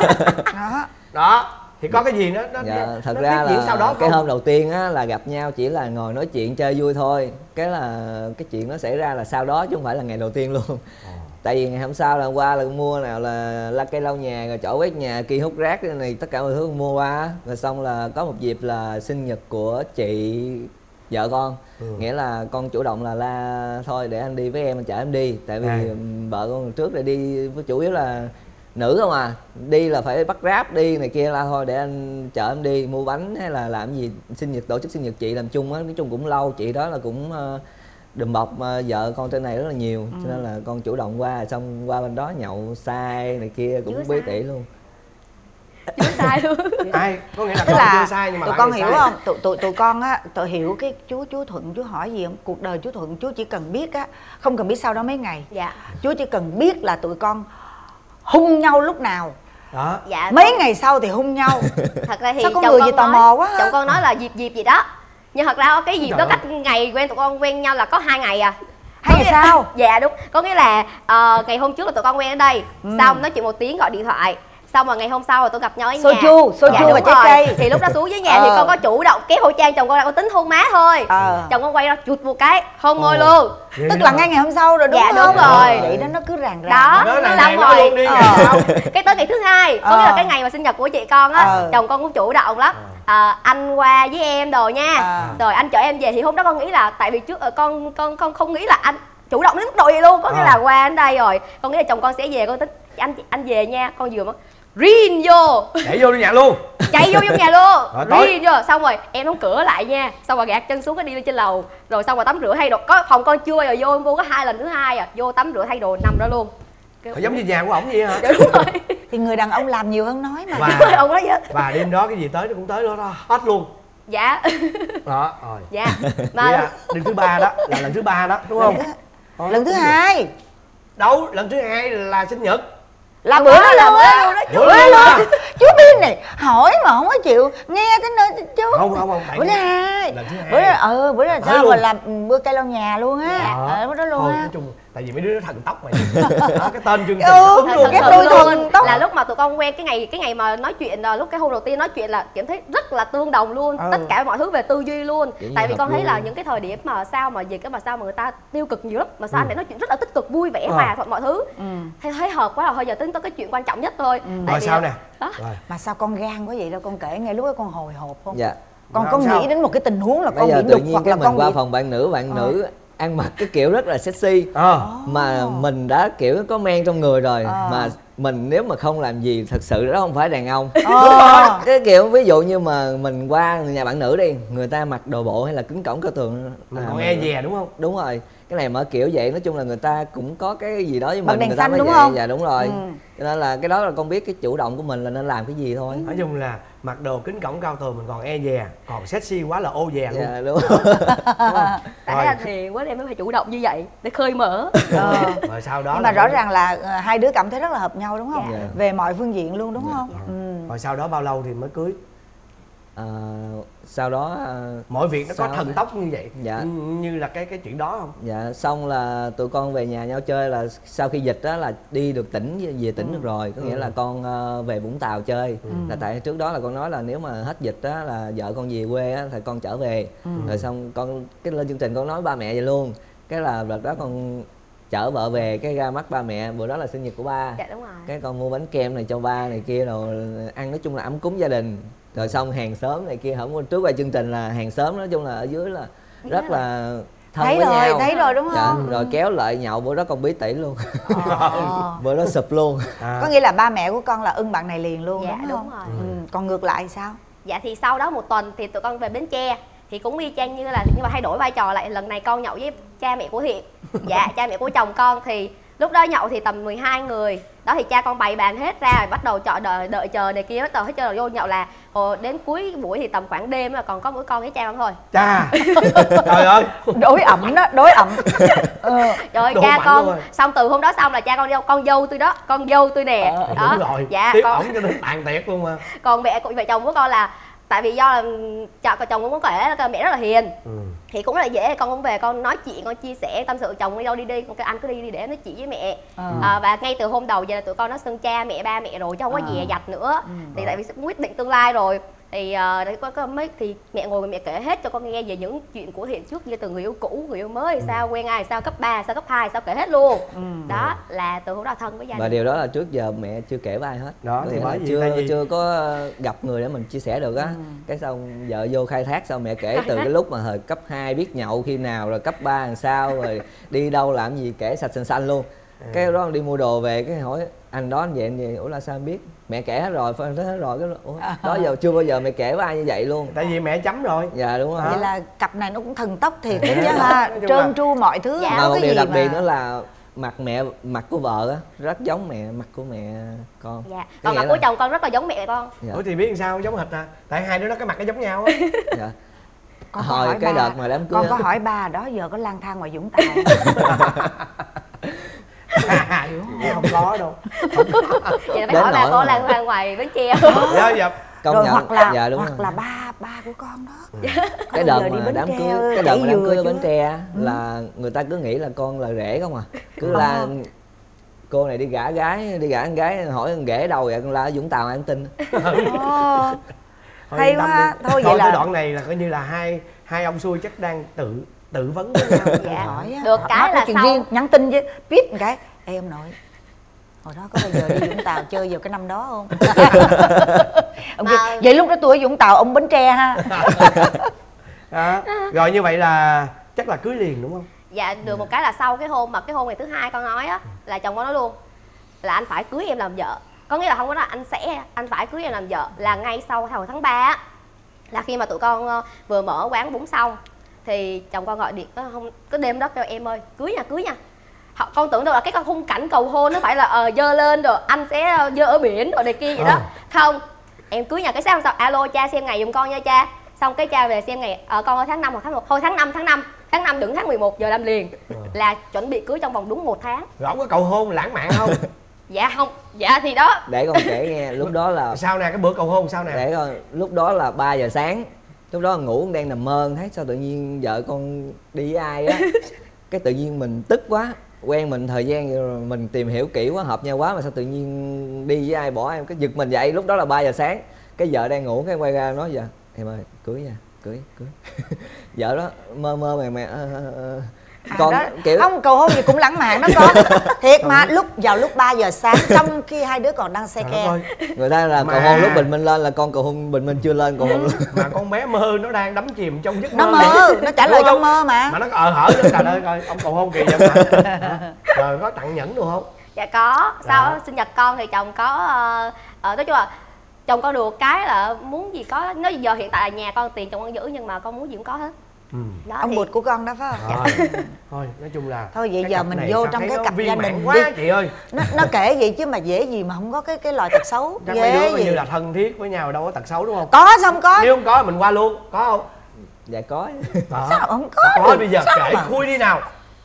Đó thì có cái gì nó thật nó ra tiếp diễn là sau đó cái không? hôm đầu tiên á là gặp nhau chỉ là ngồi nói chuyện chơi vui thôi, cái là cái chuyện nó xảy ra là sau đó chứ không phải là ngày đầu tiên luôn. Tại vì ngày hôm sau là qua là mua nào là cây lau nhà, rồi chổi quét nhà, kia hút rác cái này, tất cả mọi thứ con mua qua. Rồi xong là có một dịp là sinh nhật của chị vợ con, nghĩa là con chủ động là thôi để anh đi với em, anh chở em đi, tại vì vợ con trước để đi với chủ yếu là nữ không à, đi là phải bắt Grab đi này kia, là thôi để anh chở em đi mua bánh hay là làm gì, sinh nhật tổ chức sinh nhật chị làm chung á, nói chung cũng lâu, chị đó là cũng đùm bọc vợ con trên này rất là nhiều, cho nên là con chủ động qua, xong qua bên đó nhậu sai này kia cũng bí tỉ luôn. Chưa sai luôn. Ai có nghĩa là tức con là chưa sai nhưng mà tụi con hiểu không, tụi con á, tụi hiểu cái chú Thuận chú hỏi gì không, cuộc đời chú Thuận chú chỉ cần biết á, không cần biết sau đó mấy ngày. Dạ. Chú chỉ cần biết là tụi con hung nhau lúc nào đó. Dạ, mấy ngày sau thì hung nhau. Thật ra thì sao con người gì tò mò quá chồng con nói là dịp gì đó, nhưng thật ra cái dịp đó cách ngày tụi con quen nhau là có 2 ngày à. 2 ngày sau? Dạ đúng, có nghĩa là ngày hôm trước là tụi con quen ở đây, xong nói chuyện 1 tiếng gọi điện thoại, xong rồi ngày hôm sau rồi tôi gặp nhau ở nhà. Soju và trái cây. Thì lúc đó xuống dưới nhà thì con có chủ động kéo khẩu trang, chồng con là con tính hôn má thôi. Chồng con quay ra chụt một cái hôn môi luôn. Tức là ngay ngày hôm sau rồi đúng không? Dạ đúng rồi. Vậy đó nó cứ ràng đó, xong rồi cái tới ngày thứ 2 có nghĩa là cái ngày mà sinh nhật của chị con á, chồng con cũng chủ động lắm. Anh qua với em đồ nha, rồi anh chở em về. Thì hôm đó con nghĩ là tại vì trước con không nghĩ là anh chủ động đến mức độ vậy luôn, có nghĩa là qua đến đây rồi con nghĩ là chồng con sẽ về, con tính anh về nha, con vừa mới riêng vô chạy vô trong nhà luôn, chạy vô trong nhà luôn, riêng vô, xong rồi em đóng cửa lại nha, xong rồi gạt chân xuống cái đi lên trên lầu, rồi xong rồi tắm rửa thay đồ, có phòng con chưa bao giờ vô, em vô có 2 lần, thứ 2 à, vô tắm rửa thay đồ nằm đó luôn. Giống như nhà của ổng vậy hả? Dạ đúng rồi. Thì người đàn ông làm nhiều hơn nói mà. Ông nói vậy. Và đêm đó cái gì tới nó cũng tới đó hết luôn. Dạ. Đó rồi. Dạ. Mà lần thứ 3 đó là lần thứ 3 đó đúng không? Lần thứ 2. Đâu, lần thứ 2 là sinh nhật. Là bữa đó là bữa luôn. Chú Bin này hỏi mà không có chịu nghe tới nơi chú. Không. Bữa thứ 2. Lần thứ 2. Bữa là sao mà làm bữa cây lau nhà luôn á. Bữa đó luôn á. Nói chung tại vì mấy đứa nó thần tốc mà. Đó, cái tên chương trình luôn. Cái đôi thần tốc là lúc mà tụi con quen cái ngày mà nói chuyện, lúc cái hôm đầu tiên nói chuyện là cảm thấy rất là tương đồng luôn, tất cả mọi thứ về tư duy luôn. Tại vì con thấy là những cái thời điểm mà sao mà dịch, cái mà sao mà người ta tiêu cực nhiều lắm, mà sao anh lại nói chuyện rất là tích cực, vui vẻ, hòa thuận mọi thứ. Thấy hợp quá, là thôi giờ tính tới cái chuyện quan trọng nhất thôi. Rồi sao nè? Mà sao con gan quá vậy đâu, con kể ngay lúc đó con hồi hộp không? Dạ. Con có nghĩ đến một cái tình huống là con bị tự đục nhiên hoặc cái là mình con qua bị... phòng bạn nữ ăn mặc cái kiểu rất là sexy mà mình đã kiểu có men trong người rồi mà mình nếu mà không làm gì thật sự đó không phải đàn ông. Cái kiểu ví dụ như mà mình qua nhà bạn nữ đi, người ta mặc đồ bộ hay là kính cổng cao tường mình còn e dè đúng không? Đúng rồi, cái này mà kiểu vậy nói chung là người ta cũng có cái gì đó với bật mình, đèn người ta xanh mới đúng vậy. không? Dạ đúng rồi. Cho nên là cái đó là con biết cái chủ động của mình là nên làm cái gì thôi. Nói chung là mặc đồ kính cổng cao tường mình còn e dè, còn sexy quá là ô dè luôn. Dạ đúng. Tại anh hiền quá em mới phải chủ động như vậy để khơi mở. Rồi sau đó nhưng mà rõ ràng là hai đứa cảm thấy rất là hợp nhau đúng không? Dạ. Về mọi phương diện luôn đúng không? Rồi sau đó bao lâu thì mới cưới? Sau đó mọi việc nó có thần tốc như vậy. Dạ. Như là cái chuyện đó không? Dạ, xong là tụi con về nhà nhau chơi là sau khi dịch đó là đi được tỉnh, về tỉnh được rồi. Có nghĩa là con về Vũng Tàu chơi. Là tại trước đó là con nói là nếu mà hết dịch đó là vợ con về quê á thì con trở về. Rồi xong con cái lên chương trình con nói ba mẹ vậy luôn. Cái là đợt đó con chở vợ về, cái ra mắt ba mẹ, bữa đó là sinh nhật của ba. Dạ đúng rồi. Cái con mua bánh kem này cho ba này kia rồi ăn, nói chung là ấm cúng gia đình. Rồi xong hàng xóm này kia, hôm trước qua chương trình là hàng xóm nói chung là ở dưới là rất là thân thấy với rồi, nhau. thấy rồi đúng không? Dạ, rồi kéo lại nhậu bữa đó con bí tỉ luôn. Bữa đó sụp luôn. Có nghĩa là ba mẹ của con là ưng bạn này liền luôn Dạ đúng không? đúng rồi. Còn ngược lại sao? Dạ thì sau đó một tuần thì tụi con về Bến Tre. Thì cũng y chang như là, nhưng mà thay đổi vai trò lại. Lần này con nhậu với cha mẹ của Thiện. Dạ, cha mẹ của chồng con. Thì lúc đó nhậu thì tầm 12 người. Đó thì cha con bày bàn hết ra rồi bắt đầu đợi chờ này kia, bắt đầu hết trơn rồi vô nhậu là đến cuối buổi thì tầm khoảng đêm là còn có mỗi con với cha con thôi. Cha. Trời ơi. Đối ẩm đó, đối ẩm. Trời ơi, cha con xong từ hôm đó xong là cha con dâu tôi đó, con dâu tôi nè. Đó. Đúng rồi. Dạ, tiếp con ổng cho nên tàn tiệc luôn mà. Còn mẹ chồng của con là tại vì do là chồng cũng có kể là mẹ rất là hiền. Thì cũng rất là dễ, con cũng về con nói chuyện, con chia sẻ tâm sự chồng đi đâu đi, con kêu anh cứ đi để nói chuyện với mẹ. Và ngay từ hôm đầu giờ là tụi con nó xưng cha mẹ ba mẹ rồi chứ không có dè dặt nữa. Thì tại vì cũng quyết định tương lai rồi. Thì thì mẹ ngồi mẹ kể hết cho con nghe về những chuyện của Thiện trước, như từ người yêu cũ, người yêu mới, sao quen ai, sao cấp 3, sao cấp 2, sao kể hết luôn. Đó là từ hôm đó thân với gia đình. Và điều đó là trước giờ mẹ chưa kể với ai hết. Đó thì bởi vì chưa có gặp người để mình chia sẻ được á. Cái xong vợ vô khai thác, sau mẹ kể từ cái lúc mà thời cấp 2 biết nhậu khi nào, rồi cấp 3 làm sao, rồi đi đâu làm gì kể sạch sành xanh luôn. Cái đó đi mua đồ về cái hỏi anh đó anh vậy anh vậy, ủa là sao em biết? Mẹ kể hết rồi, phân hết rồi. Cái đó giờ chưa bao giờ mẹ kể với ai như vậy luôn. Tại vì mẹ chấm rồi. Dạ đúng rồi. Vậy là cặp này nó cũng thần tốc thiệt chứ ha, trơn tru mọi thứ. Dạ, mà một điều đặc mà... biệt nữa là mặt của vợ á rất giống mặt của mẹ con. Dạ. Còn mặt của chồng con rất là giống mẹ con. Dạ. Ủa thì biết sao giống hệt à? Tại hai đứa nó cái mặt nó giống nhau á. Dạ. Con hồi cái đợt mà đám cưới con có hỏi ba đó giờ có lang thang ngoài Vũng Tàu không có đâu. Vậy phải hỏi ba con lang thang ngoài Bến Tre. Dạ dạ. Công rồi nhận. hoặc là dạ, đúng hoặc rồi. là ba của con đó. Cái đợt mà đám cưới, cái đợt mà đám cưới ở Bến Tre là người ta cứ nghĩ là con là rể không à, cứ là cô này đi gả con gái hỏi con rể đâu vậy, con la ở Vũng Tàu ai không tin. Hay quá. Thôi vậy là cái đoạn này là coi như là hai ông xui chắc đang tự vấn với nhau. Dạ. hỏi được cái là chuyện sau riêng, nhắn tin với biết một cái ê ông nội hồi đó có bao giờ đi Vũng Tàu chơi vào cái năm đó không? Ông kêu, vậy lúc đó tôi ở Vũng Tàu, ông Bến Tre ha. Đó. Rồi như vậy là chắc là cưới liền đúng không? Dạ được một cái là sau cái hôm ngày thứ hai con nói á là chồng con nói luôn là anh phải cưới em làm vợ. Có nghĩa là không có nói anh phải cưới em làm vợ, là ngay sau hồi tháng 3 á, là khi mà tụi con vừa mở quán bún xong thì chồng con gọi điện không, cái đêm đó kêu em ơi cưới nha. Con tưởng đâu là cái con khung cảnh cầu hôn nó phải là dơ lên rồi anh sẽ dơ ở biển rồi này kia vậy đó. Không, em cưới nhà. Cái sáng hôm sau alo cha xem ngày giùm con nha cha. Xong cái cha về xem ngày con ơi tháng 5 hoặc tháng 1, thôi tháng 5 đừng tháng 11 giờ làm liền. Là chuẩn bị cưới trong vòng đúng 1 tháng. Rồi ông có cầu hôn lãng mạn không? Dạ không, dạ thì đó. Để con kể nghe, lúc đó là sao nè, cái bữa cầu hôn sao nè? Để coi, lúc đó là 3 giờ sáng. Lúc đó ngủ đang nằm mơ, thấy sao tự nhiên vợ con đi với ai á. Cái tự nhiên mình tức quá, quen mình thời gian rồi mình tìm hiểu kỹ quá, hợp nhau quá mà sao tự nhiên đi với ai bỏ em, cái giật mình dậy. Lúc đó là 3 giờ sáng, cái vợ đang ngủ cái quay ra nói dạ em ơi cưới nha, cưới. Vợ đó mơ màng Còn đó, kiểu không cầu hôn gì cũng lãng mạn đó con. Thiệt mà vào lúc 3 giờ sáng trong khi hai đứa còn đang xe ke. Người ta là cầu hôn lúc bình minh lên, là con cầu hôn bình minh chưa lên cầu hôn luôn. Mà con bé mơ nó đang đắm chìm trong giấc mơ. Nó mơ, nó trả lời trong mơ mà. Mà nó hở nữa, trời ơi coi ông cầu hôn kỳ vậy mà. Rồi có tặng nhẫn được không? Dạ có. Sau sinh nhật con thì chồng có nói chung là chồng con được cái là muốn gì có. Nói giờ hiện tại là nhà con tiền chồng con giữ, nhưng mà con muốn gì cũng có hết. Đó, ông bụt của con đó phải không? Thôi nói chung là thôi vậy giờ mình vô trong cái cặp gia đình quá đi. Chị ơi, nó kể vậy chứ mà dễ gì mà không có cái loại tật xấu. chắc mấy đứa như là thân thiết với nhau đâu có tật xấu đúng không? Có sao không có? Nếu không có mình qua luôn, có không? Dạ có. Sao không có? Có bây giờ kể khui đi nào.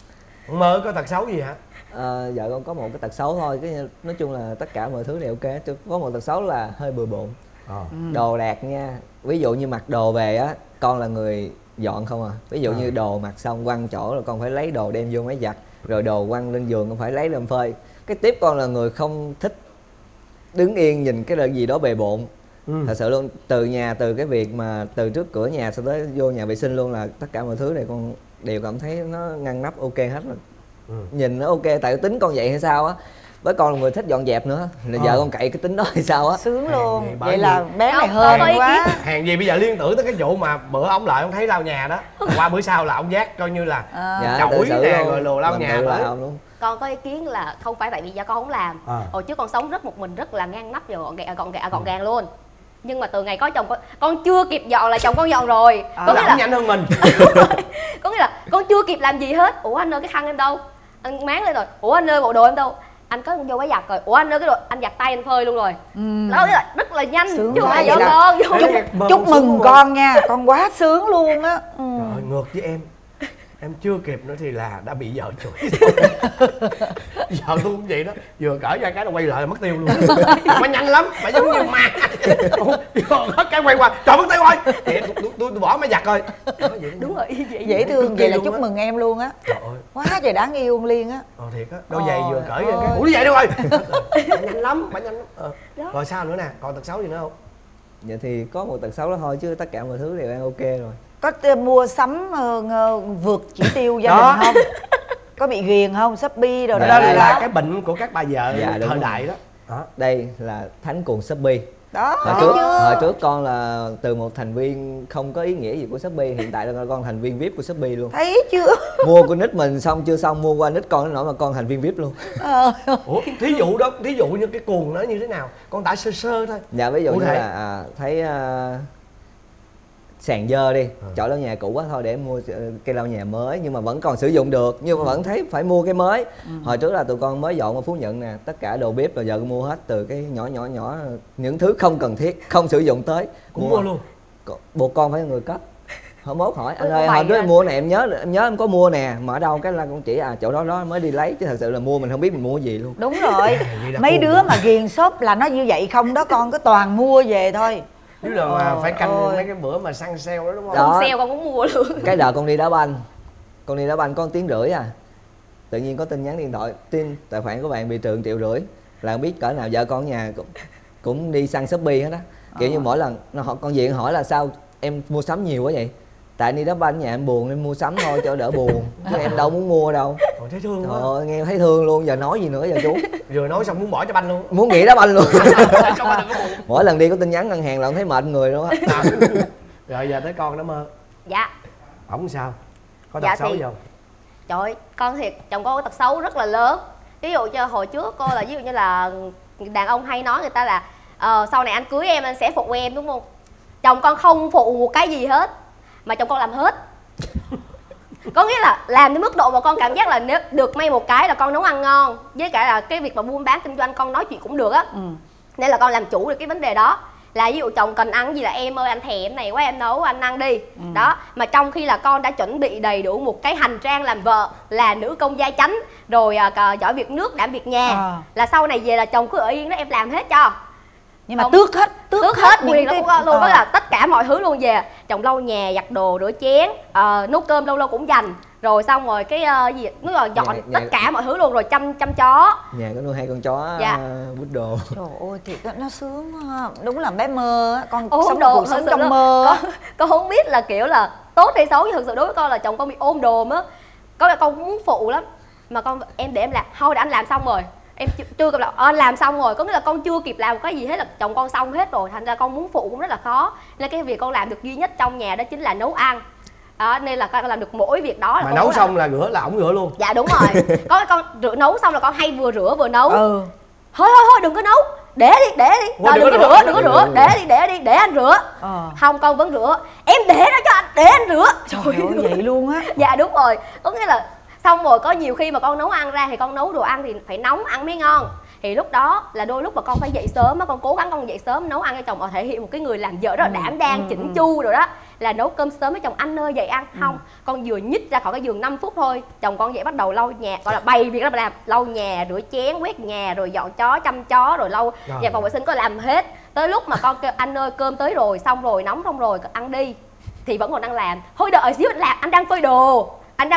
Mơ có tật xấu gì hả? Vợ con có một cái tật xấu thôi, nói chung là tất cả mọi thứ đều ok. Có một tật xấu là hơi bừa bộn. Đồ đạc nha, ví dụ như mặc đồ về á, con là người dọn không à. Ví dụ như đồ mặc xong quăng chỗ rồi con phải lấy đồ đem vô máy giặt, rồi đồ quăng lên giường con phải lấy lên phơi. Cái tiếp con là người không thích đứng yên nhìn cái gì đó bề bộn. Thật sự luôn, từ cái việc mà từ trước cửa nhà sau tới vô nhà vệ sinh luôn, là tất cả mọi thứ này con đều cảm thấy nó ngăn nắp ok hết rồi. Nhìn nó ok, tại tính con vậy hay sao á. Với con là người thích dọn dẹp nữa, là vợ con cậy cái tính đó hay sao á. Sướng luôn. Vậy là bé này hơn quá. Hàng gì bây giờ liên tưởng tới cái vụ mà bữa ông lại ông thấy lau nhà đó, qua bữa sau là ông giác coi như là chổi nè rồi đồ lau nhà luôn. Con có ý kiến là không phải tại vì do con không làm. Hồi trước con sống rất một mình, rất là ngăn nắp và gọn gàng luôn. Nhưng mà từ ngày có chồng con chưa kịp dọn là chồng con dọn rồi. Có nghĩa là nhanh hơn mình. Có nghĩa là con chưa kịp làm gì hết. Ủa anh ơi cái khăn em đâu? Anh máng lên rồi. Ủa anh ơi bộ đồ em đâu? Anh có vô máy giặt rồi. Ủa anh ơi cái đồ anh giặt tay anh phơi luôn rồi. Đó là rất là nhanh. Sướng chứ không quá phải vậy do con. Chúc mừng con nha, con quá sướng luôn á. Trời, ngược với em chưa kịp nữa thì là đã bị vợ chửi. Vợ tôi cũng vậy đó, vừa cởi ra cái nó quay lại là mất tiêu luôn. Mà nhanh lắm, mà giống như ma. Hết cái quay qua, trời mất tiêu rồi. Tôi bỏ máy giặt rồi. Đúng rồi, dễ thương vậy là chúc mừng em luôn á. Quá trời đáng yêu liền á. Thiệt á, đôi giày vừa cởi ra cái ủa vậy đâu rồi. Nhanh lắm, bà nhanh lắm. Rồi sao nữa nè, còn tật xấu gì nữa không? Vậy thì có một tật xấu đó thôi, chứ tất cả mọi thứ đều đang ok rồi. Có mua sắm vượt chỉ tiêu gia đình không? Có bị ghiền không? Shopee rồi đó là cái bệnh của các bà vợ thời đại đó. Đây là thánh cuồng Shopee. Đó. Hồi trước con là từ một thành viên không có ý nghĩa gì của Shopee, hiện tại là con thành viên VIP của Shopee luôn. Thấy chưa? Mua của nick mình xong chưa xong mua qua nick con nó nổi mà con thành viên VIP luôn. Ủa thí dụ đó, thí dụ như cái cuồng nó như thế nào? Con tả sơ sơ thôi. Dạ ví dụ như là thấy sàn dơ đi, chọn lau nhà cũ quá thôi để mua cây lau nhà mới, nhưng mà vẫn còn sử dụng được, nhưng mà vẫn thấy phải mua cái mới. Hồi trước là tụi con mới dọn qua Phú Nhuận nè, tất cả đồ bếp là giờ con mua hết, từ cái nhỏ những thứ không cần thiết, không sử dụng tới cũng mua luôn. Buộc con phải là người cất. Hôm mốt hỏi anh ơi hồi trước em mua này em nhớ em có mua nè, mà ở đâu cái là con chỉ chỗ đó mới đi lấy, chứ thật sự là mua mình không biết mình mua gì luôn. Đúng rồi. Mấy đứa mà ghiền shop là nó như vậy không đó con, cứ toàn mua về thôi. Chứ là mà phải canh mấy cái bữa mà săn sale đó đúng không? Đó. Sale con cũng mua luôn. Cái đợt con đi đá banh có 1,5 tiếng à, tự nhiên có tin nhắn điện thoại, tin tài khoản của bạn bị trừ 1,5 triệu, là không biết cỡ nào. Vợ con ở nhà cũng đi săn Shopee hết á, kiểu như mỗi lần con Diện hỏi là sao em mua sắm nhiều quá vậy, tại đi đá banh nhà em buồn nên mua sắm thôi cho đỡ buồn, chứ em đâu muốn mua đâu. Thấy thương quá. Nghe thấy thương luôn, giờ nói gì nữa giờ chú. Vừa nói xong muốn bỏ cho banh luôn, muốn nghỉ đá banh luôn. Mỗi lần đi có tin nhắn ngân hàng là thấy mệt người luôn á. Rồi giờ tới con đó Mơ. Dạ. Ổng sao? Có tật xấu gì không? Trời ơi, con thiệt chồng con có tật xấu rất là lớn. Ví dụ cho hồi trước cô là ví dụ như là đàn ông hay nói người ta là sau này anh cưới em anh sẽ phụ em đúng không? Chồng con không phụ một cái gì hết, mà chồng con làm hết. Có nghĩa là làm đến mức độ mà con cảm giác là nếu được may một cái là con nấu ăn ngon, với cả là cái việc mà buôn bán kinh doanh con nói chuyện cũng được á. Nên là con làm chủ được cái vấn đề đó. Là ví dụ chồng cần ăn gì là em ơi anh thèm này quá em nấu anh ăn đi. Đó, mà trong khi là con đã chuẩn bị đầy đủ một cái hành trang làm vợ, là nữ công gia chánh, rồi giỏi việc nước đảm việc nhà. Là sau này về là chồng cứ ở yên đó em làm hết cho. Nhưng mà tước hết quyền luôn, đó là tất cả mọi thứ luôn về. Chồng lau nhà, giặt đồ, rửa chén, nấu cơm lâu lâu cũng dành. Rồi xong rồi cái gì nó là dọn tất cả mọi thứ luôn, rồi chăm chó. Nhà có nuôi 2 con chó Poodle. Trời ơi thiệt nó sướng quá. Đúng là bé mơ á, con sống cuộc sống trong mơ. Con không biết là kiểu là tốt hay xấu, nhưng thực sự đối với con là chồng con bị ôm đồm á. có là con muốn phụ lắm mà con em để em làm thôi, để anh làm xong rồi em chưa kịp làm, anh làm xong rồi, có nghĩa là con chưa kịp làm cái gì hết là chồng con xong hết rồi, thành ra con muốn phụ cũng rất là khó. Nên cái việc con làm được duy nhất trong nhà đó chính là nấu ăn. Đó, nên là con làm được mỗi việc đó. Mà nấu xong là rửa là ổng rửa luôn. Dạ đúng rồi. Có con nấu xong là con hay vừa rửa vừa nấu. Thôi đừng có nấu, để đi đừng có rửa, để anh rửa. Không, con vẫn rửa, em để đó cho anh, để anh rửa. Trời ơi vậy luôn á. Dạ đúng rồi, có nghĩa là xong rồi có nhiều khi mà con nấu ăn ra thì con nấu đồ ăn thì phải nóng ăn mới ngon. Thì lúc đó là đôi lúc mà con phải dậy sớm á, con cố gắng con dậy sớm nấu ăn cho chồng, thể hiện một cái người làm vợ rất là đảm đang, chỉnh chu rồi đó. Là nấu cơm sớm với chồng, anh ơi dậy ăn. Không, con vừa nhích ra khỏi cái giường 5 phút thôi, chồng con dậy bắt đầu lau nhà, gọi là bày việc đó mà làm, lau nhà, rửa chén, quét nhà, rồi dọn chó, chăm chó, rồi lau nhà phòng vệ sinh, có làm hết. Tới lúc mà con kêu anh ơi cơm tới rồi, xong rồi, nóng xong rồi, ăn đi, thì vẫn còn đang làm. Thôi đợi xíu anh làm, anh đang phơi đồ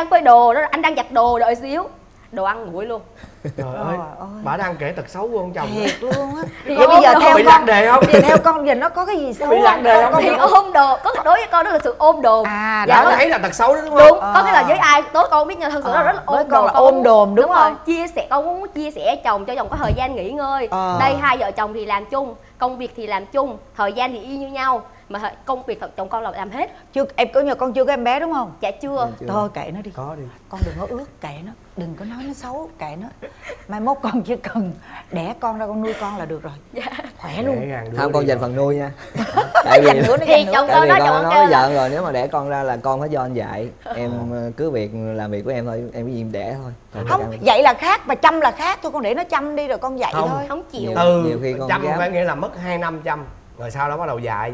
đó, anh đang giặt đồ, đợi xíu. Đồ ăn nguội luôn. Trời ơi, bà đang kể tật xấu của ông chồng. Thiệt luôn á. Thì bây giờ theo bị lạc đề không? Thì theo con giờ nó có cái gì xấu bị lạc đề không? Thì ôm đồ, có đối với con đó là sự ôm đồ. À dạ, đó thấy là tật xấu đó đúng không? Đúng, có nghĩa là với ai tối con biết nha, thật sự là rất là ôm đồ. Ôm đồm đúng không? Chia sẻ, con muốn chia sẻ chồng cho chồng có thời gian nghỉ ngơi. Đây hai vợ chồng thì làm chung, công việc thì làm chung, thời gian thì y như nhau, mà công việc thật chồng con là làm hết. Chưa, em có nhờ con chưa có em bé đúng không? Dạ chưa. Thôi kệ nó đi. Có đi. Con đừng có ước, kệ nó, đừng có nói nó xấu, kệ nó. Mai mốt con chỉ cần đẻ con ra con nuôi con là được rồi. Dạ. Khỏe luôn. Không, con dành phần nuôi nha. Tại vì thì chồng con nói con nói vợ rồi, nếu mà đẻ con ra là con phải do anh dạy. Em cứ việc làm việc của em thôi, em cái gì em đẻ thôi. Không, dạy là khác mà chăm là khác thôi, con để nó chăm đi rồi con dạy thôi. Không chịu. Nhiều khi con chăm không phải nghĩa là mất 2 năm chăm, rồi sau đó bắt đầu dạy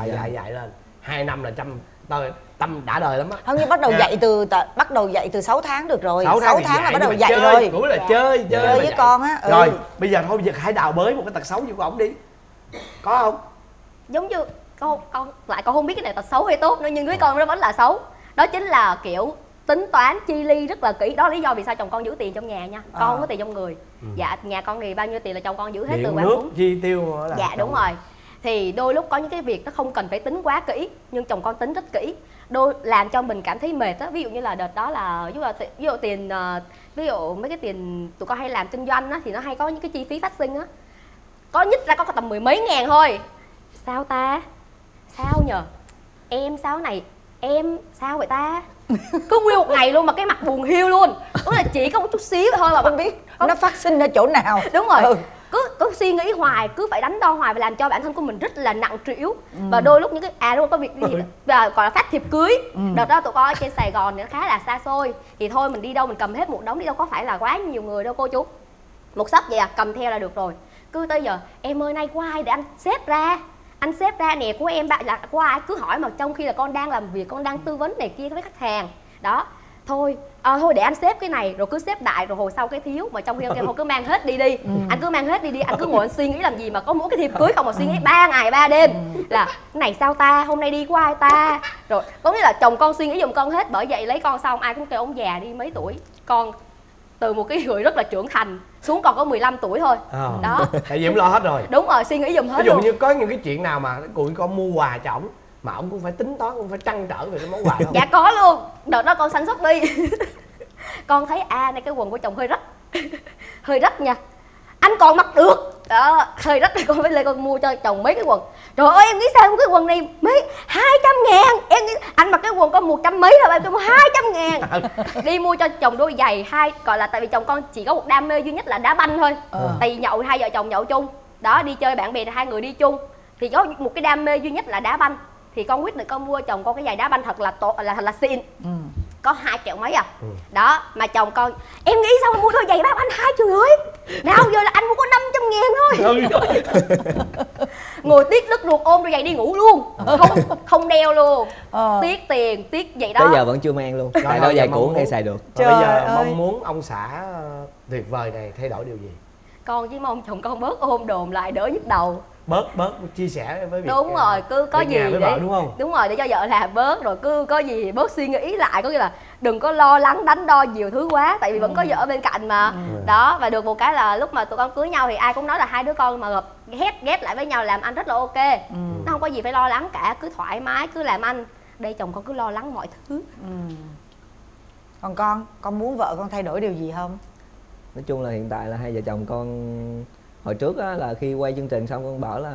lên. 2 năm là chăm tâm đã đời lắm á. Không, như bắt đầu dạy từ 6 tháng được rồi. 6 tháng là bắt đầu dạy chơi, rồi. cũng là chơi với con á. Rồi bây giờ thôi, bây giờ hãy đào bới một cái tật xấu của ổng đi. Có không? Giống như con không biết cái này tật xấu hay tốt nữa, nhưng với con nó vẫn là xấu. Đó chính là kiểu tính toán chi ly rất là kỹ. Đó là lý do vì sao chồng con giữ tiền trong nhà nha. Con không có tiền trong người. Dạ, nhà con thì bao nhiêu tiền là chồng con giữ hết. Điện, từ nước, chi tiêu là dạ đúng rồi. Thì đôi lúc có những cái việc nó không cần phải tính quá kỹ, nhưng chồng con tính rất kỹ, làm cho mình cảm thấy mệt á. Ví dụ như là đợt đó là ví dụ tiền, ví dụ mấy cái tiền tụi con hay làm kinh doanh á, thì nó hay có những cái chi phí phát sinh á, có nhích ra có tầm 10 mấy ngàn thôi. Sao ta, sao nhờ em, sao này em, sao vậy ta, cứ nguyên một ngày luôn mà cái mặt buồn hiu luôn. Đúng là chỉ có một chút xíu thôi mà không biết nó phát sinh ở chỗ nào. Đúng rồi. Cứ suy nghĩ hoài, cứ phải đánh đo hoài và làm cho bản thân của mình rất là nặng trĩu. Và đôi lúc những cái đúng không, có việc gì và gọi là phát thiệp cưới. Đợt đó tụi con ở trên Sài Gòn thì nó khá là xa xôi, thì thôi mình đi đâu mình cầm hết một đống, đi đâu có phải là quá nhiều người đâu cô chú, một xấp vậy à, cầm theo là được rồi. Cứ tới giờ em ơi nay của ai để anh xếp ra, anh xếp ra nè, của em bạn là của ai, cứ hỏi mà trong khi là con đang làm việc, con đang tư vấn này kia với khách hàng đó. Thôi thôi để anh xếp cái này, rồi cứ xếp đại, rồi hồi sau cái thiếu, mà trong khi em thôi cứ mang hết đi đi. Anh cứ mang hết đi đi, anh cứ ngồi anh suy nghĩ làm gì mà có mỗi cái thiệp cưới không mà suy nghĩ 3 ngày 3 đêm là cái này sao ta, hôm nay đi của ai ta, rồi có nghĩa là chồng con suy nghĩ giùm con hết. Bởi vậy lấy con xong ai cũng kêu ông già đi mấy tuổi, con từ một cái người rất là trưởng thành xuống còn có 15 tuổi thôi. Đó, tại vì ông lo hết rồi. Đúng rồi, suy nghĩ giùm hết. Ví dụ luôn. như có những cái chuyện nào mà cụi con mua quà cho ổng mà ổng cũng phải tính toán, cũng phải trăn trở về cái món quà đó. Dạ có luôn. Đợt đó con săn Shopee con thấy này cái quần của chồng hơi rách hơi rách nha, anh còn mặc được đó, hơi rách thì con phải lên con mua cho chồng mấy cái quần. Trời ơi em nghĩ sao cái quần này mấy 200.000, em nghĩ anh mặc cái quần có 100 mấy thôi, em cho 200.000 đi mua cho chồng đôi giày gọi là tại vì chồng con chỉ có một đam mê duy nhất là đá banh thôi. Tại vì nhậu, hai vợ chồng nhậu chung đó, đi chơi bạn bè thì hai người đi chung, thì có một cái đam mê duy nhất là đá banh, thì con quyết định con mua chồng con cái giày đá banh thật là xịn. Có 2 triệu mấy à. Đó, mà chồng con em nghĩ sao mà mua đôi giày bác anh 2 triệu rưỡi, nào giờ là anh mua có 500.000 thôi. Ngồi tiếc đứt ruột ôm đôi giày đi ngủ luôn, không đeo luôn. Tiếc tiền, tiếc vậy đó. Tới giờ vẫn chưa mang luôn. Tại đôi giày cũ hay xài được. Bây giờ mong muốn ông xã tuyệt vời này thay đổi điều gì? Con chỉ mong chồng con bớt ôm đồm lại, đỡ nhức đầu. Bớt chia sẻ với việc đúng rồi, cứ có gì với vợ, đúng không? Đúng rồi, để cho vợ làm bớt, rồi cứ có gì bớt suy nghĩ lại, có nghĩa là đừng có lo lắng đánh đo nhiều thứ quá, tại vì vẫn có vợ ở bên cạnh mà. Đó, và được một cái là lúc mà tụi con cưới nhau thì ai cũng nói là hai đứa con mà ghép lại với nhau làm ăn rất là ok. Nó không có gì phải lo lắng cả, cứ thoải mái cứ làm ăn. Đây chồng con cứ lo lắng mọi thứ. Còn con muốn vợ con thay đổi điều gì không? Nói chung là hiện tại là hai vợ chồng con hồi trước á, là khi quay chương trình xong con bảo là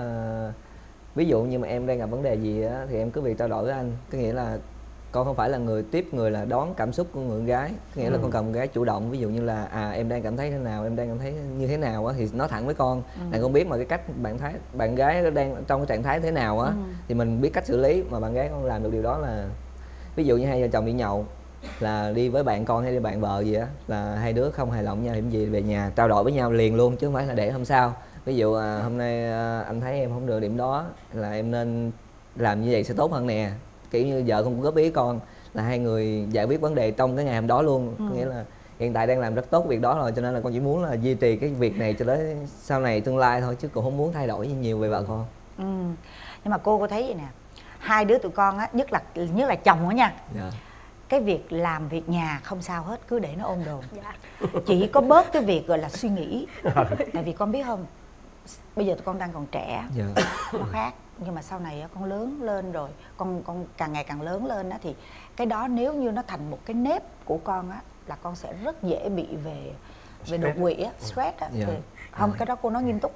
ví dụ như mà em đang gặp vấn đề gì á thì em cứ việc trao đổi với anh, có nghĩa là con không phải là người tiếp người là đón cảm xúc của người con gái, có nghĩa là con cần con gái chủ động, ví dụ như là em đang cảm thấy thế nào, em đang cảm thấy như thế nào á thì nói thẳng với con để con biết mà cái cách bạn gái đang trong cái trạng thái thế nào á thì mình biết cách xử lý, mà bạn gái con làm được điều đó là ví dụ như hai vợ chồng đi nhậu là đi với bạn con hay đi bạn vợ gì á là hai đứa không hài lòng nhau điểm gì về nhà trao đổi với nhau liền luôn, chứ không phải là để hôm sau. Ví dụ hôm nay anh thấy em không được điểm đó là em nên làm như vậy sẽ tốt hơn nè, kiểu như vợ con cũng góp ý con là hai người giải quyết vấn đề trong cái ngày hôm đó luôn. Có nghĩa là hiện tại đang làm rất tốt việc đó rồi, cho nên là con chỉ muốn là duy trì cái việc này cho tới sau này tương lai thôi, chứ cũng không muốn thay đổi nhiều về vợ con. Nhưng mà cô có thấy vậy nè, hai đứa tụi con á, nhất là chồng á nha, cái việc làm việc nhà không sao hết, cứ để nó ôn đồn. Chỉ có bớt cái việc gọi là suy nghĩ. Tại vì con biết không, bây giờ tụi con đang còn trẻ, nó khác. Nhưng mà sau này con lớn lên rồi, con càng ngày càng lớn lên á, thì cái đó nếu như nó thành một cái nếp của con á là con sẽ rất dễ bị về đột quỵ á, stress á. Không, cái đó cô nói nghiêm túc.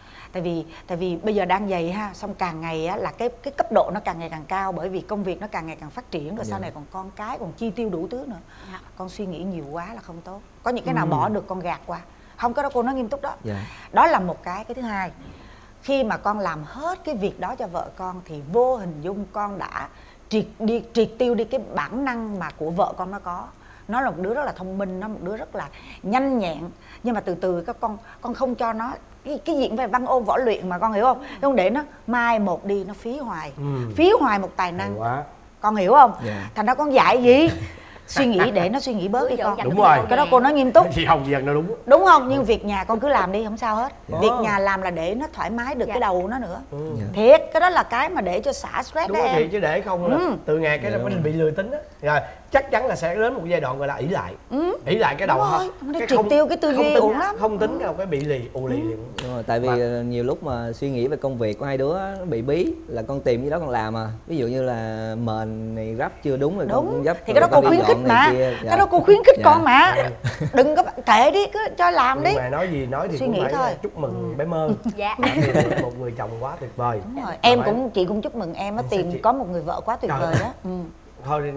Tại vì bây giờ đang dày ha, xong càng ngày á là cái cấp độ nó càng ngày càng cao, bởi vì công việc nó càng ngày càng phát triển rồi, sau này còn con cái, còn chi tiêu đủ thứ nữa. Con suy nghĩ nhiều quá là không tốt. Có những cái nào bỏ được con gạt qua. Không, cái đó cô nói nghiêm túc đó. Đó là một cái thứ hai. Khi mà con làm hết cái việc đó cho vợ con thì vô hình dung con đã triệt tiêu đi cái bản năng mà của vợ con nó có. Nó là một đứa rất là thông minh, nó là một đứa rất là nhanh nhẹn, nhưng mà từ từ các con không cho nó cái gì cũng phải văn ôn võ luyện mà, con hiểu không? Không để nó mai một đi nó phí hoài, phí hoài một tài năng. Con hiểu không? Thành ra con dạy gì suy nghĩ để nó suy nghĩ bớt đi con. Đúng rồi, cái đó cô nói nghiêm túc. Chị Hồng gì nó đúng. Đúng không? Nhưng việc nhà con cứ làm đi, không sao hết. Việc nhà làm là để nó thoải mái được cái đầu nó nữa. Thiệt, cái đó là cái mà để cho xả stress đó em. Đúng, chứ để không là từ ngày cái mình bị lười tính á, rồi chắc chắn là sẽ đến một giai đoạn gọi là ỷ lại. Ỷ lại cái đầu thôi. Cái triệt tiêu cái tư duy uổng lắm. Không tính cái bị ù lì liền. Đúng rồi, tại vì nhiều lúc mà suy nghĩ về công việc của hai đứa nó bị bí là con tìm cái đó con làm à. Ví dụ như là mền này ráp chưa đúng rồi con gấp. Thì cái đó cô khuyến khích mà. Cái đó cô khuyến khích con mà. Đừng có kệ đi, cứ cho làm đi. Mà nói gì nói thì suy cũng nghĩ phải thôi. Chúc mừng bé Mơ. Một người chồng quá tuyệt vời. Đúng rồi. Chị cũng chúc mừng em á, tìm có một người vợ quá tuyệt vời đó. Thôi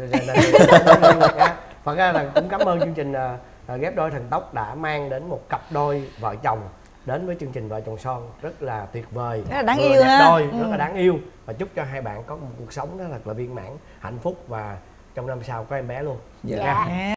thật ra là cũng cảm ơn chương trình Ghép Đôi Thần Tốc đã mang đến một cặp đôi vợ chồng đến với chương trình Vợ Chồng Son rất là tuyệt vời, rất là đáng yêu ha. Đôi rất là đáng yêu, và chúc cho hai bạn có một cuộc sống rất là viên mãn, hạnh phúc, và trong năm sau có em bé luôn.